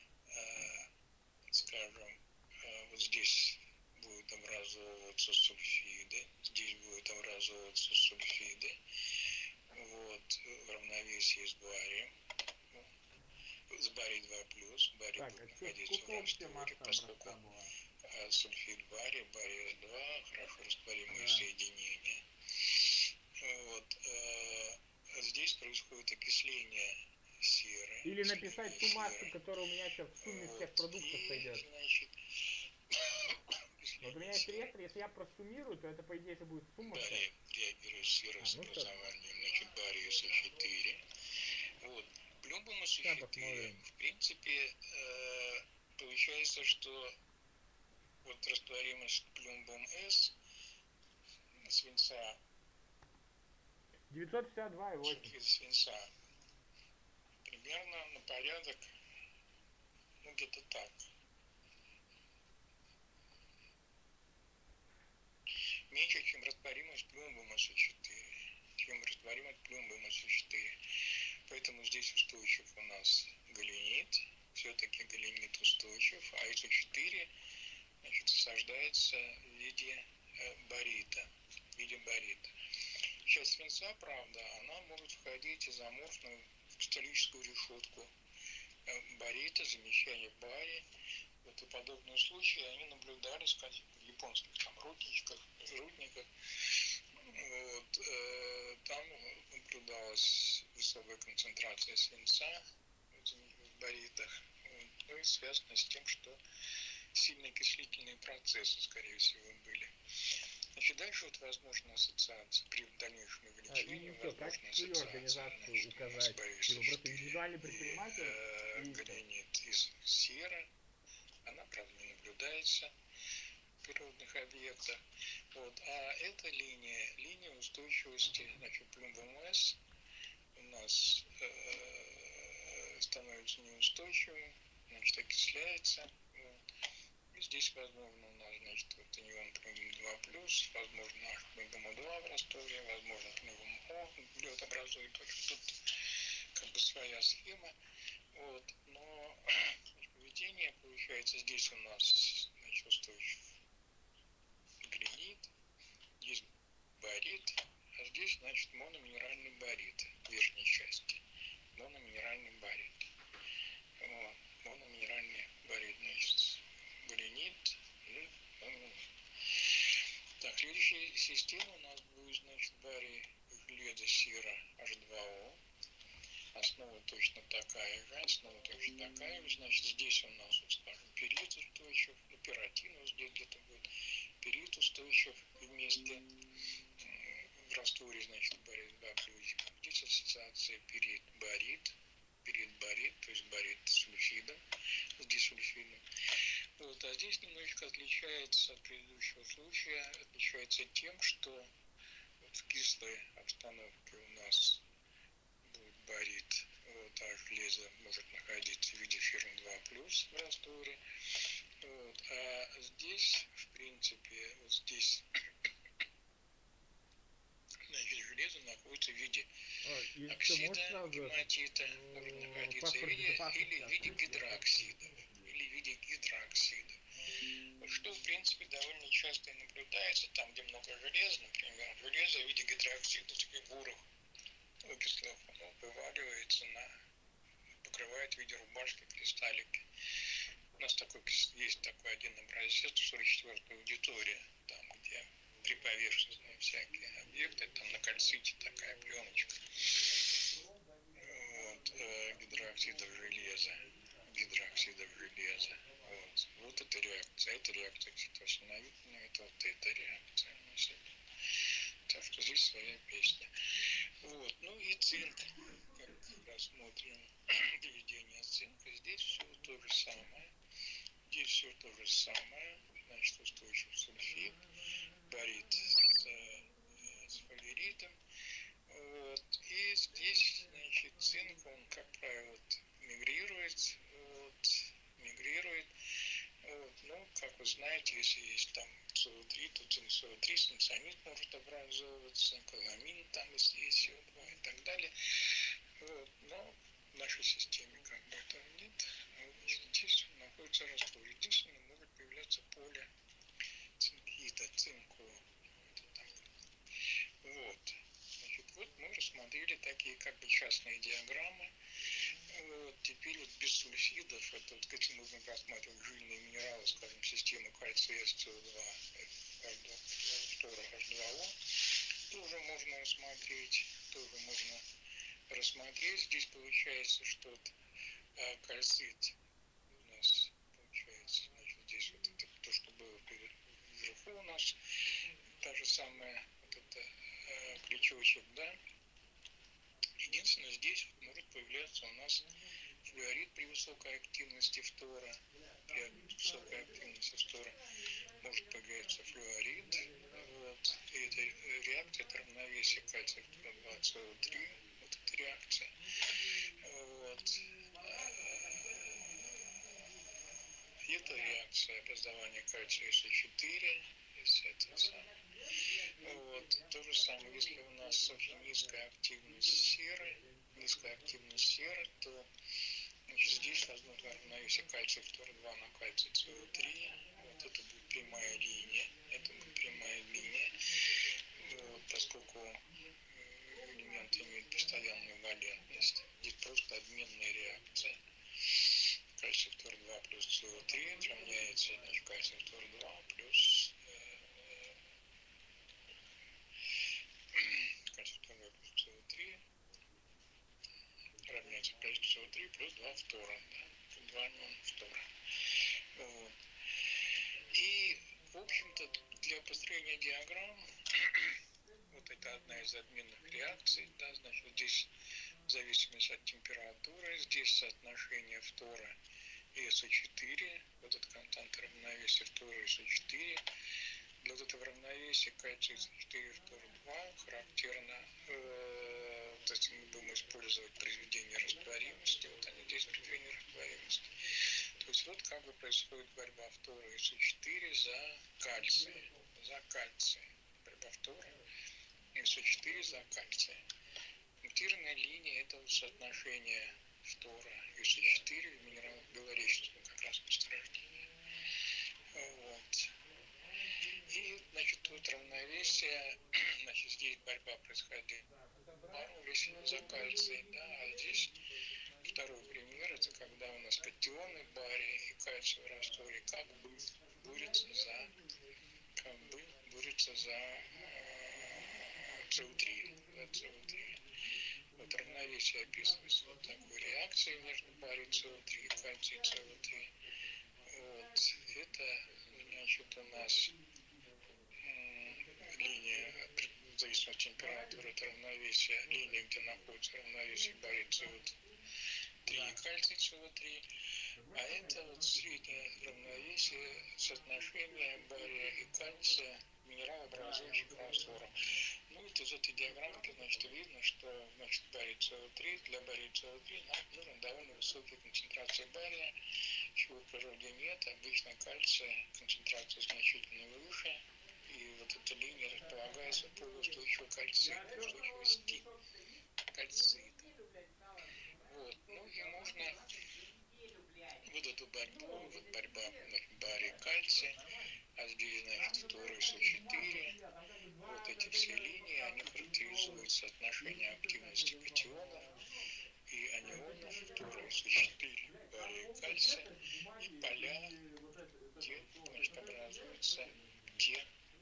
скажем, вот здесь будут образовываться сульфиды, здесь будут образовываться сульфиды, вот, в равновесии с барием, с барий 2+, барий Так, будет а находиться в растворе, поскольку сульфид бария, барий 2, хорошо растворимые соединения. Вот, здесь происходит окисление серы. Или написать ту массу, которая у меня сейчас в сумме вот, всех продуктов сойдет. Значит, вот у меня есть реактор, если я просуммирую, то это по идее будет сумма. Барий реагирует с серой с образованием, значит, бария СО4. Вот. Плюмбум СО4, в принципе, получается, что вот растворимость плюмбум С свинца 962,8. сульфид свинца примерно на порядок, ну где-то так. Меньше, чем растворимость плюмбум СО4. Чем растворимость плюмбум СО4. Поэтому здесь устойчив у нас галенит. Все-таки галенит устойчив, а СО4, значит, осаждается в виде барита. В виде барита. Часть свинца, правда, она может входить изоморфно в кристаллическую решетку барита, замещение бария. Вот и подобные случаи, они наблюдались в японских там рудниках. Вот, там наблюдалась высокая концентрация свинца в баритах. Вот, ну и связано с тем, что сильные окислительные процессы, скорее всего, были. Значит, дальше вот возможна ассоциация при дальнейшем увеличении. И как свою организацию указать? Типа просто индивидуальный предприниматель? Галенит из сера. Она, правда, не наблюдается в природных объектах. Вот. А эта линия устойчивости, значит, плюмбум С у нас становится неустойчивым, значит, окисляется. Вот. И здесь возможно у нас, значит, вот анион плюмбум 2+, возможно наш плюмбум 2 в растворе, возможно плюмбум О лед образует. Тут как бы своя схема. Вот. Но поведение получается здесь у нас, значит, устойчив гранит, здесь барит, а здесь, значит, мономинеральный барит в верхней части. Мономинеральный барит. Вот. Мономинеральный барит, значит, гранит и мономинеральный. Так, следующая система у нас будет, значит, барий железа, сера, H2O. Основа точно такая же, основа точно такая же. Значит, здесь у нас, вот, скажем, перит устойчив, пиратин вот здесь где-то будет, перит устойчив вместе в растворе, значит, барит с баклюзиком. Здесь ассоциация перит-барит, то есть барит с сульфидом, с дисульфидом. Вот, а здесь немножечко отличается от предыдущего случая, отличается тем, что вот в кислой обстановке у нас будет барит, вот, а железо может находиться в виде ферм 2+, в растворе. Вот, а здесь, в принципе, вот здесь, значит, железо находится в виде оксида, гематита, может находиться или в виде гидроксида, Вот что, в принципе, довольно часто и наблюдается, там, где много железа, например, железо в виде гидроксида, таких бурых окислов, оно вываливается покрывает в виде рубашки кристаллики. У нас есть такой один образец, 44-я аудитория, там, где приповерхностные всякие объекты, там на кальците такая пленочка. Вот, гидроксидов железа. Вот эта реакция ситосиновидная, это вот эта реакция. Так что здесь своя песня. Вот, ну и цинк, как рассмотрим поведение цинка, здесь все то же самое. Значит, устойчив сульфид, барит с фалеритом. Вот. И здесь, значит, цинк, он, как правило, мигрирует. Вот. Ну, как вы знаете, если есть там СО3, то цинк СО3, станционит может образовываться, каламин там, если есть СО2 и так далее. Вот. Но в нашей системе как бы этого нет. Значит, здесь находится раствор. Единственное, может появляться поле цинкита, цинку. Это так. Вот. Значит, вот мы рассмотрели такие как бы частные диаграммы. Вот. Теперь вот без сульфидов, это вот, если нужно рассматривать жильные минералы, скажем, систему кальция СО2, H2O, тоже можно рассмотреть. Здесь получается, что кальцит у нас получается, значит, здесь вот это то, что было вверху у нас, та же самая вот это крючочек, да. Единственное, здесь вот может появляться у нас флюорид при высокой активности фтора. При высокой активности фтора может появляться флюорид. Вот. И эта реакция, это равновесие кальция фтора 2 СО3. Вот эта реакция. Вот. Это реакция образования кальция СО4. Вот. То же самое, если у нас очень низкая активность серы, то, значит, здесь возможно равновесие кальция фтора 2 на кальций СО3. Вот это будет прямая линия. Вот, поскольку элементы имеют постоянную валентность. Здесь просто обменная реакция. Кальций фтор 2 плюс СО3 равняется, значит, кальций фтор 2 плюс кальций фтор 2 плюс СО3 равняется кальций СО3 плюс 2 фтора. Да, 2 неон фтора. Вот. И, в общем-то, для построения диаграмм вот это одна из обменных реакций, да, значит, здесь в зависимости от температуры, здесь соотношение фтора и СО4, вот этот константа равновесия фтора и СО4. Для вот этого равновесия кальций СО4 фтор 2 характерно, то есть мы будем использовать произведение растворимости, вот они здесь произведение растворимости. То есть вот как бы происходит борьба фтора и СО4 за кальций. Борьба фтора и СО4 за кальций. Пунктирная линия – это вот соотношение фтора и СО4 в минералах белореченского как раз месторождения. Вот. И, значит, вот равновесие, значит, здесь борьба происходит боролись за кальций, да, а здесь второй пример, это когда у нас катионы в баре и кальций в растворе как бы борются за СО3. Да, СО3. Вот равновесие описывается вот такой реакцией между барий СО3 и кальций СО3. Вот. Это, значит, у нас линия, в зависимости от температуры, это равновесие, линия, где находится равновесие барий СО3 и кальций СО3. А это вот среднее равновесие соотношения бария и кальция минералообразующих растворов. Ну вот из этой диаграммы, значит, видно, что, значит, барий СО3, для бария СО3 нам нужна довольно высокая концентрация бария, чего в природе нет. Обычно кальция концентрация значительно выше, и вот эта линия располагается по устойчивой устойчивости кальцита. Вот. Ну и можно вот эту борьбу, вот борьба барий кальция, а здесь, значит, второй СО4, вот эти все линии, они характеризуют соотношение активности катионов и анионов, второй СО4, бария кальция, и поля, где, значит, образуются те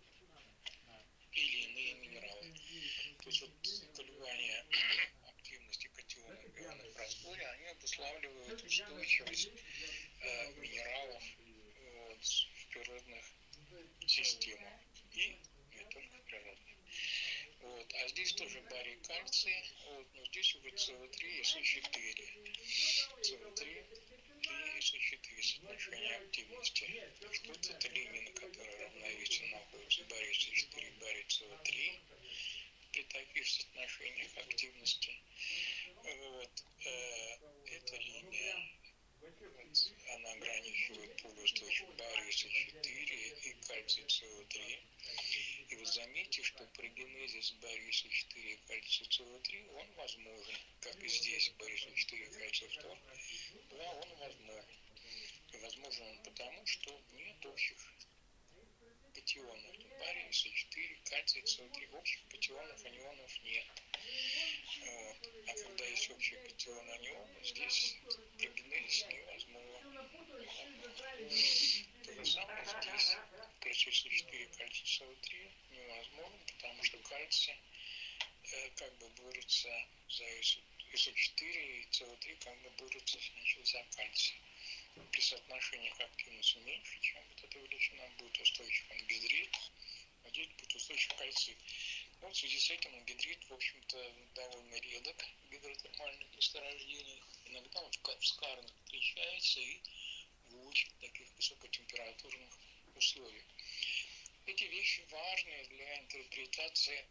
или иные минералы. То есть вот колебания активности катионов и ионов в растворе, они обуславливают устойчивость минералов вот, в природных системах и не только в природных. Вот. А здесь тоже барий кальций, вот, но здесь уже СО3 и СО4. СО3 и СО4 соотношение активности. Вот это линия, на которой равновесие находится барий СО4 и барий СО3 при таких соотношениях активности. Вот. Эта линия, вот, она ограничивает полуустойчивый барий СО4 и кальций СО3. И вы заметите, что при генезе с барий СО4 и кальций СО3 он возможен, как и здесь барий СО4 и кальций фтор, да, он возможен. И возможен он потому, что нет общих катионов. Барий СО4, кальций СО3, общих катионов, анионов нет. Вот. А когда есть общий катион анион, здесь при генезе невозможно. То же самое здесь при СО4 кальций СО3 невозможно, потому что кальций как бы борется за СО4 и СО3 как бы борются, значит, за кальций. При соотношениях активности меньше, чем вот эта величина, будет устойчив ангидрид, а здесь будет устойчив кальцит. Ну, в связи с этим ангидрид, в общем-то, довольно редок в гидротермальных месторождениях. Иногда он в скарнах встречается и в очень таких высокотемпературных условиях. Эти вещи важны для интерпретации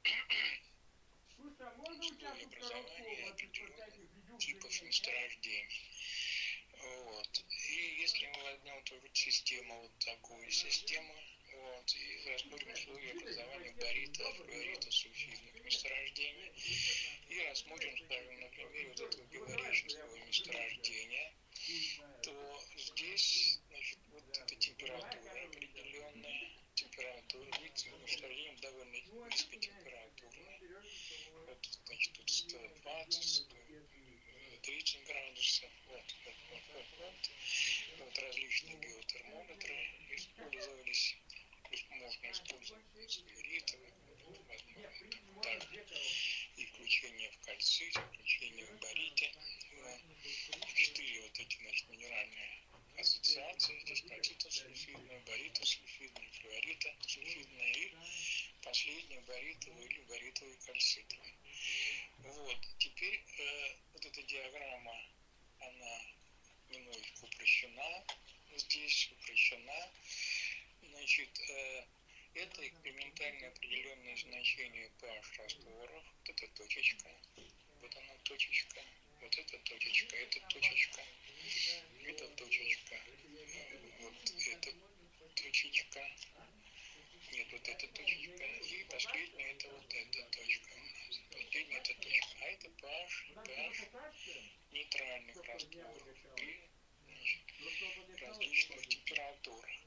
условий образования определенных типов месторождений. Вот. И если мы возьмем только систему, вот такую систему, вот, и рассмотрим условия образования барита, флюорита, сульфидных месторождений, и рассмотрим, скажем, на примере вот этого говорящего месторождения, то здесь, значит, вот эта температура определенная, температура, видите, месторождение довольно низкотемпературное. Вот, значит, тут 120, 30 градусов, вот. Вот различные геотермометры использовались, то есть можно использовать сферитовые, возможно, также и включение в кальците, включение в барите. Вот. 4 вот эти, значит, минеральные ассоциации, здесь кальцитосульфидная, баритосульфидная, флюоритосульфидная и последняя баритовая или баритовый кальцитовый. Вот, теперь вот эта диаграмма, она немножечко упрощена, здесь упрощена, значит, это экспериментально определенные значения pH растворов, вот эта точечка, вот она точечка, вот эта точечка, эта точечка, эта точечка, вот эта точечка, нет, вот эта точечка, и последняя это вот эта точка у нас, последняя это точка, а это pH нейтральных растворов при, значит, различных температурах,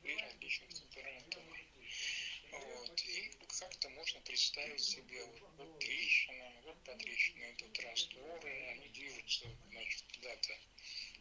Вот. И как-то можно представить себе вот трещина, вот по трещине идут растворы, они движутся, значит, куда-то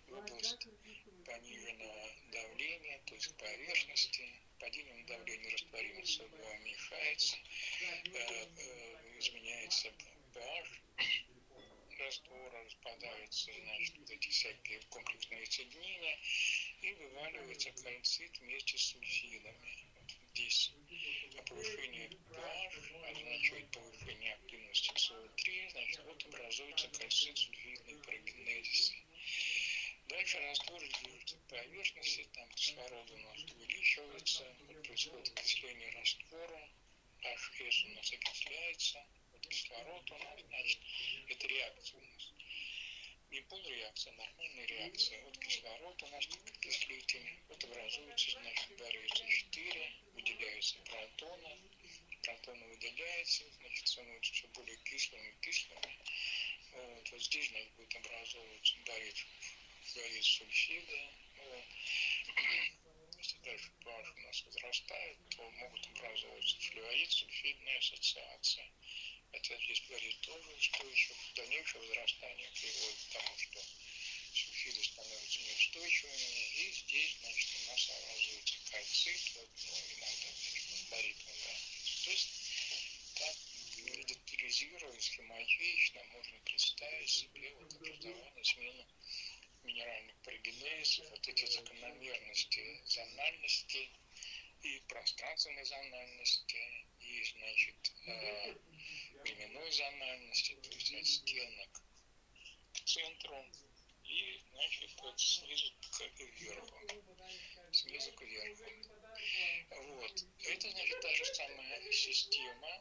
в область пониженного давления, то есть поверхности. Падением давления растворимость СО2 уменьшается, изменяется pH раствора, распадаются, значит, вот эти всякие комплексные соединения, и вываливается кальцит вместе с сульфидами. Вот здесь повышение pH означает повышение активности СО3, значит, вот образуется кальцит сульфидной парагенезисы. Дальше раствор движется по поверхности, там кислород у нас увеличивается, вот происходит окисление раствора, HS у нас окисляется, вот кислород у нас, значит, это реакция у нас. Не полреакция, а нормальная реакция. Вот кислород у нас как окислитель, вот образуется, значит, барий С4, выделяются протоны, протоны выделяются, значит, становятся все более кислыми и кислыми. Вот здесь, значит, будет образовываться барий сульфиды. Вот. Если дальше pH у нас возрастает, то могут образовываться флюорид-сульфидные ассоциации. Хотя здесь барий тоже устойчив. Дальнейшее возрастание приводит к тому, что сульфиды становятся неустойчивыми. И здесь, значит, у нас образуется кальцит, вот, ну, иногда, конечно, барит. Да. То есть так, детализируя, схематично, можно представить себе вот образование, смену минеральных парагенезисов, вот эти закономерности зональности и пространственной зональности, и, значит, временной зональности, то есть от стенок к центру, и, значит, вот снизу к верху. Снизу к верху. Вот. Это, значит, та же самая система,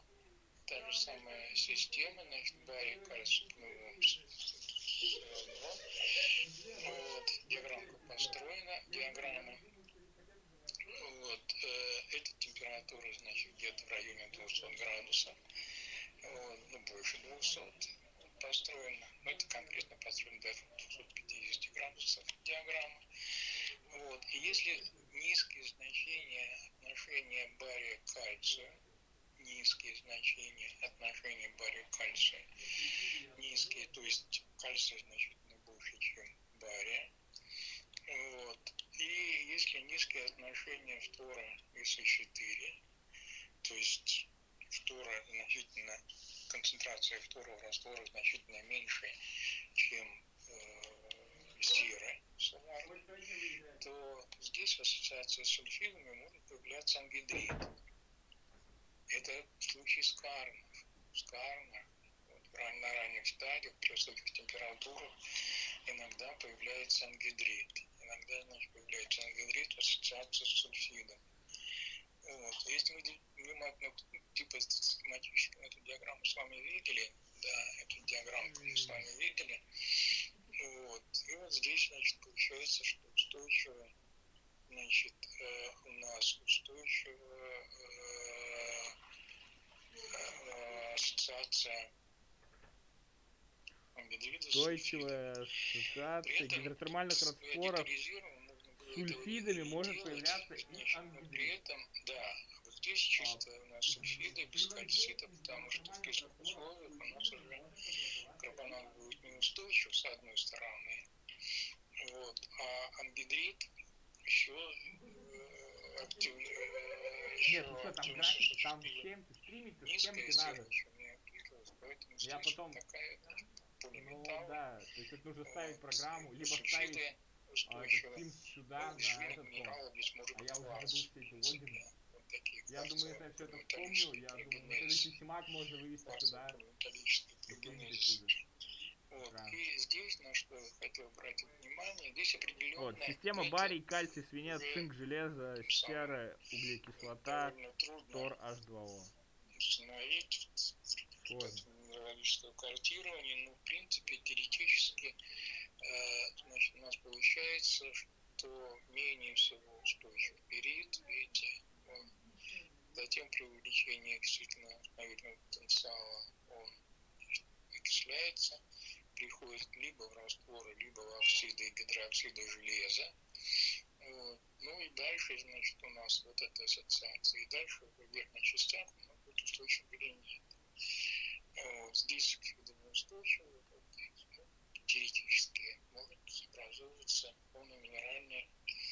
значит, барий, кальций, вот, диаграммка построена, диаграмма. Вот, эта температура, значит, где-то в районе 200 градусов, вот, ну, больше 200 построена, но это конкретно построено до 250 градусов диаграмма. Вот, и если низкие значения отношения бария к кальцию, низкие значения отношения бария к кальцию, низкие, то есть кальция значительно больше, чем бария. Вот. И если низкие отношения фтора и С4, то есть фтора значительно, концентрация фтора в растворе значительно меньше, чем серы соларной, то здесь в ассоциации с сульфидами может появляться ангидрид. Это случай скарнов. Вот, на ранних стадиях, при высоких температурах иногда появляется ангидрид. Иногда, значит, появляется ангидрид в ассоциации с сульфидом. Вот. Если мы внимательно, типа схематически эту диаграмму с вами видели, да, эту диаграммку мы с вами видели, вот. И вот здесь, значит, получается, что устойчиво, значит, у нас устойчивая ассоциация ангидрида с Устойчивая ассоциация гидротермальных растворов с сульфидами может появляться и ангидрид. При этом, да, вот здесь чисто у нас сульфиды без кальцита, потому что в кислых условиях у нас уже карбонат будет неустойчив с одной стороны, вот, а ангидрид еще Нет, ну что, там график, там с кем-то стримить-то, с кем-то надо. Поэтому Я потом, такая, ну да, то есть это нужно ставить программу, либо сульфиды ставить этот Teams сюда, на этот комп. А я уже забыл все эти логины. Я думаю, если я все это вспомню, я думаю, на следующий симак можно вывести сюда и пусть вот. И здесь, на что я хотел обратить внимание, здесь определенная... Вот, система барий, кальций, свинец, цинк, железо, сера, углекислота, фтор, H2O. Установить методологическое картирование, но в принципе теоретически, значит, у нас получается, что менее всего устойчив период, видите, затем при увеличении окислительного восстановительного потенциала он окисляется, приходит либо в растворы, либо в оксиды и гидроксиды железа. Вот. Ну и дальше, значит, у нас вот эта ассоциация. И дальше в верхних частях она будет устойчива или нет. Вот. Здесь сульфиды неустойчивы, вот, теоретически могут образовываться образуется мономинеральный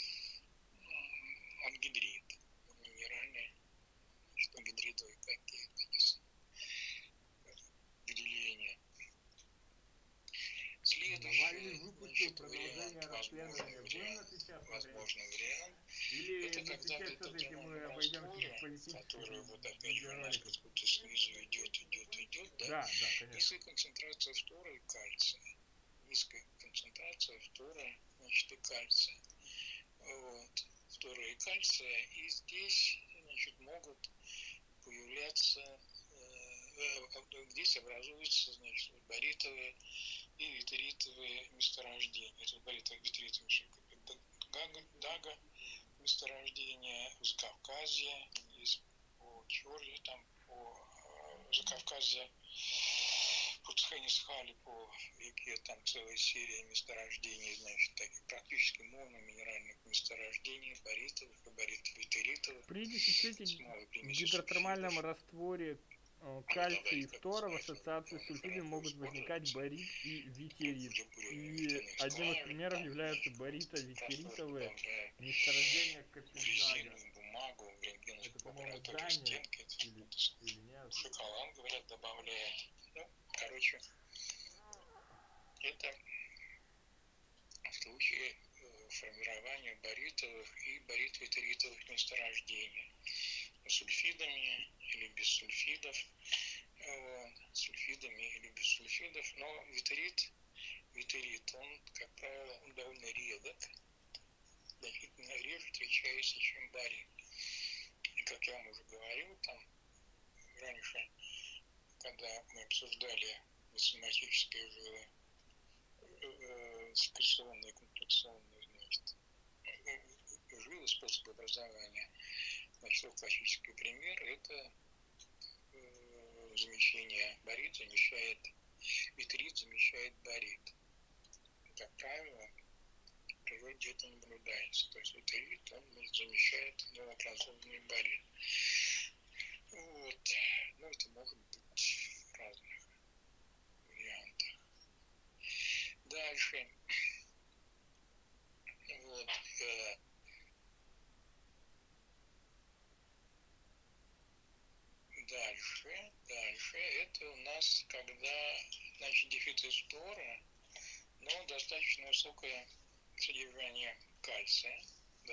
ангидрид. Мономинеральный, что гидридовый пакет, выделение. Следующий, значит, вариант, возможный вариант, это когда в гидротермальном растворе, который вот опять же у нас как-то снизу идет, да, низкая концентрация фтора и кальция. Низкая концентрация фтора, значит, и кальция. Вот. Фтора и кальция. И здесь, значит, могут появляться, здесь образуются, значит, баритовые и витеритовые месторождения. Это баритово-витеритовые Дага месторождения в Закавказье, есть по Чорье, там по Закавказье, по Цхенисхале, по реке, там целая серия месторождений, значит, таких практически мономинеральных месторождений, баритовых и баритово-витеритовых. При дефиците в гидротермальном растворе кальция и фтора в ассоциации с сульфидами могут возникать барит и витерит. И одним из примеров являются барито-витеритовые месторождения Копенгагена. Бумагу, это, по-моему, Дания или нет? Шоколад, говорят, добавляет. Ну, короче, это в случае формирования баритовых и барит-витеритовых месторождений. Сульфидами или без сульфидов, сульфидами или без сульфидов, но витерит, он, как правило, он довольно редок, значительно реже встречается, чем барит. И, как я вам уже говорил, там раньше, когда мы обсуждали математические секреционные и компрессионные, значит, жилы, способы образования, значит, классический пример – это замещение барит замещает, витерит замещает барит. Как правило, в природе это наблюдается. То есть витерит, он замещает новообразованный барит. Вот. Ну, это может быть в разных вариантах. Дальше. Вот. Дальше это у нас, когда, значит, дефицит фтора, но достаточно высокое содержание кальция,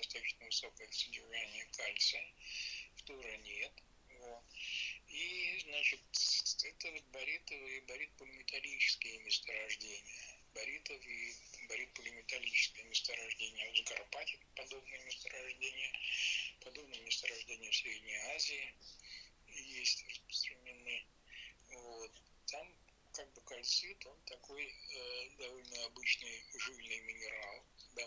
фтора нет. Вот. И, значит, это вот баритовые и барит-полиметаллические месторождения. Баритовые и барит-полиметаллические месторождения. Вот в Закарпатье подобные месторождения в Средней Азии есть распространены. Вот. Там как бы кальцит, он такой довольно обычный жильный минерал.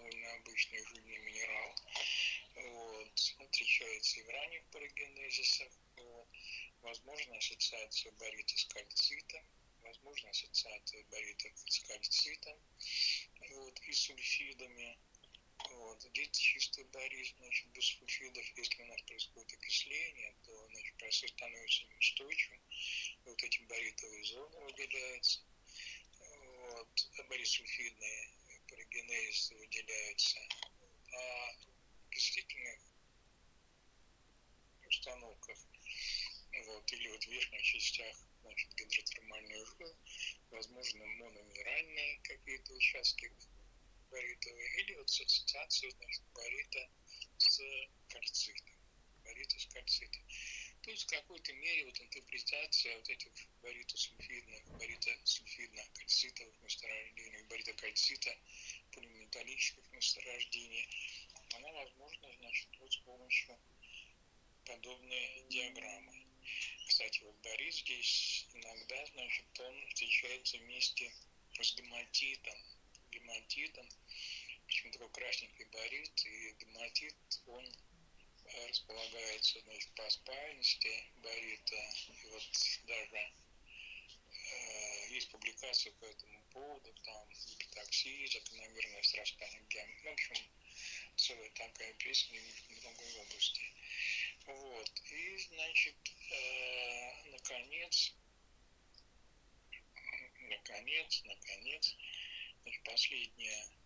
Вот. Он встречается и в ранних парагенезисах. Вот. Возможна ассоциация барита с кальцитом, возможна ассоциация барита с кальцитом, вот, и сульфидами. Вот. Здесь чистый барит, значит, без сульфидов. Если у нас происходит окисление, то, значит, процесс становится неустойчивым. Вот эти баритовые зоны выделяются. Вот. Барисульфидные парагенезисы выделяются. А в окислительных установках, вот, или вот в верхних частях, значит, гидротермальных жил, возможно, мономинеральные какие-то участки баритовые, или вот с ассоциацией, значит, барита с кальцитом. То есть в какой-то мере вот интерпретация вот этих баритосульфидно-кальцитовых месторождений, баритокальцита, полиметаллических месторождений, она возможна, значит, вот с помощью подобной диаграммы. Кстати, вот барит здесь иногда, значит, он встречается вместе с гематитом. Почему такой красненький барит, и гематит, он располагается, значит, по спаянности барита. И вот даже есть публикации по этому поводу, там гепатоксия, закономерное срастание гем. В общем, целая такая песня в другой области. Вот. И, значит, наконец, значит, последняя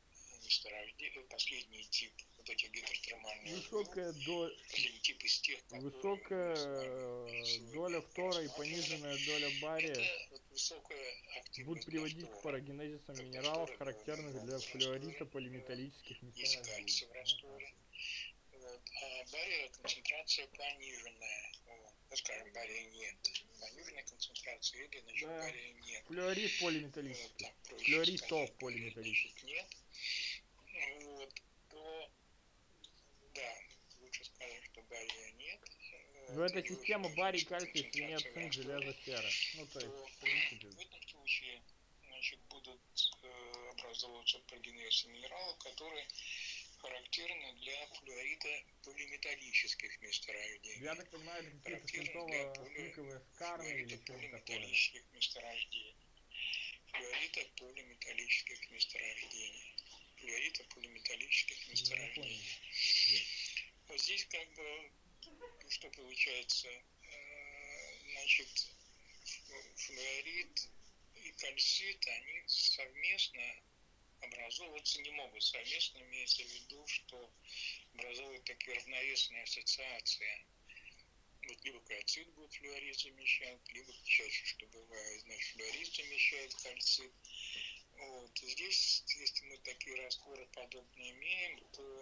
месторождений, последний тип вот этих гидротермальных высокая последний тип из тех, высокая доля фтора и пониженная доля бария будут приводить к парагенезисам минералов, характерных для флюорита-полиметаллических есть месторождений. кальций в растворе. Вот. А бария концентрация пониженная. Вот. Ну, скажем, бария нет. Пониженная концентрация или, значит, да. бария нет. Флюорит полиметаллический. Вот, Флюоритов полиметаллический. Нет. Вот. То, да, лучше сказать, что бария нет. В этой системе барий, кальций, свинец, цинк, железо, сера. Ну, то есть, в принципе. В этом случае, значит, будут образовываться парагенезы минералов, которые характерны для флюорита полиметаллических месторождений. Я так понимаю, это какие-то цинково-сликовые скарны или что-то такое. Полиметаллических месторождений. Флюорита полиметаллических месторождений. Флюорита полиметаллических месторождений. Вот здесь как бы что получается? Значит, флюорит и кальцит, они совместно образовываться не могут. Совместно имеется в виду, что образовывают такие равновесные ассоциации. Вот либо кальцит будет флюорит замещать, либо чаще, что бывает, значит, флюорит замещает кальцит. Вот. Здесь, если мы такие растворы подобные имеем, то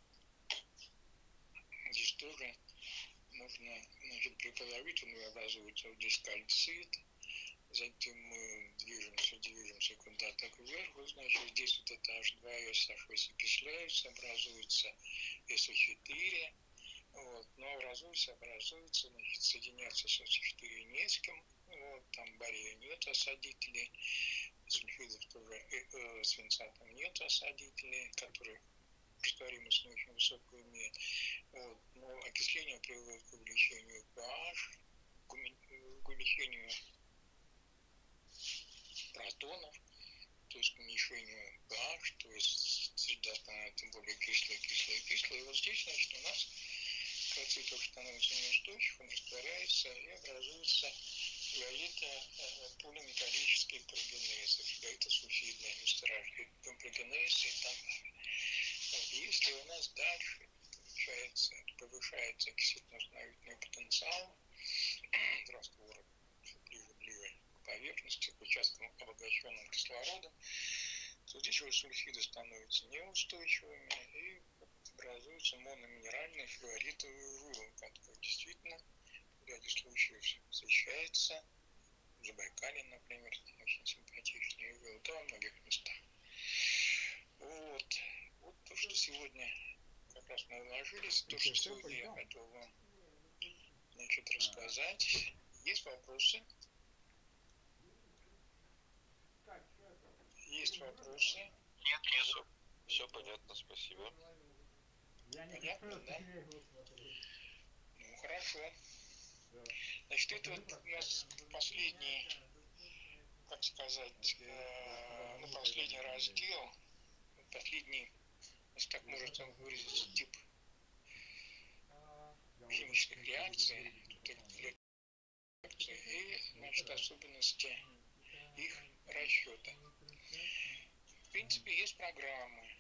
здесь тоже можно, значит, при половительной образуется вот здесь кальцит, затем мы движемся куда-то кверху, значит, здесь вот это H2S, H8 окисляется, образуется SO4, вот, но образуется, значит, соединяться с SO4 не с кем, вот, там бария нет осадителей, сульфидов тоже, свинца там нет осадителей, которые растворимость не очень высокую имеет. Вот. Но окисление приводит к увеличению pH, к увеличению протонов, то есть к уменьшению pH, то есть среда становится тем более кислой. И вот здесь, значит, у нас кальций тоже становится неустойчив, он растворяется и образуется флюорито-полиметаллические парагенезы, флюорито-сульфидные месторождения, парагенезы и так далее. Если у нас дальше повышается окислительно-восстановительный потенциал раствора все ближе к поверхности, к участкам, обогащенным кислородом, то здесь уже сульфиды становятся неустойчивыми и образуется мономинеральный флюоритовый жир, который действительно в ряде случаев встречается. В Забайкалье, например, там очень симпатичный жир, да, во многих местах. Вот то, что сегодня как раз мы уложились, то, что сегодня я хотел вам, значит, рассказать. Есть вопросы? Есть вопросы? Нет, все понятно, спасибо. Понятно, да? Ну, хорошо. Значит, это вот у нас последний, как сказать, последний раздел, последний, если так можно выразиться, тип химических реакций, и, значит, особенности их расчета. В принципе, есть программы,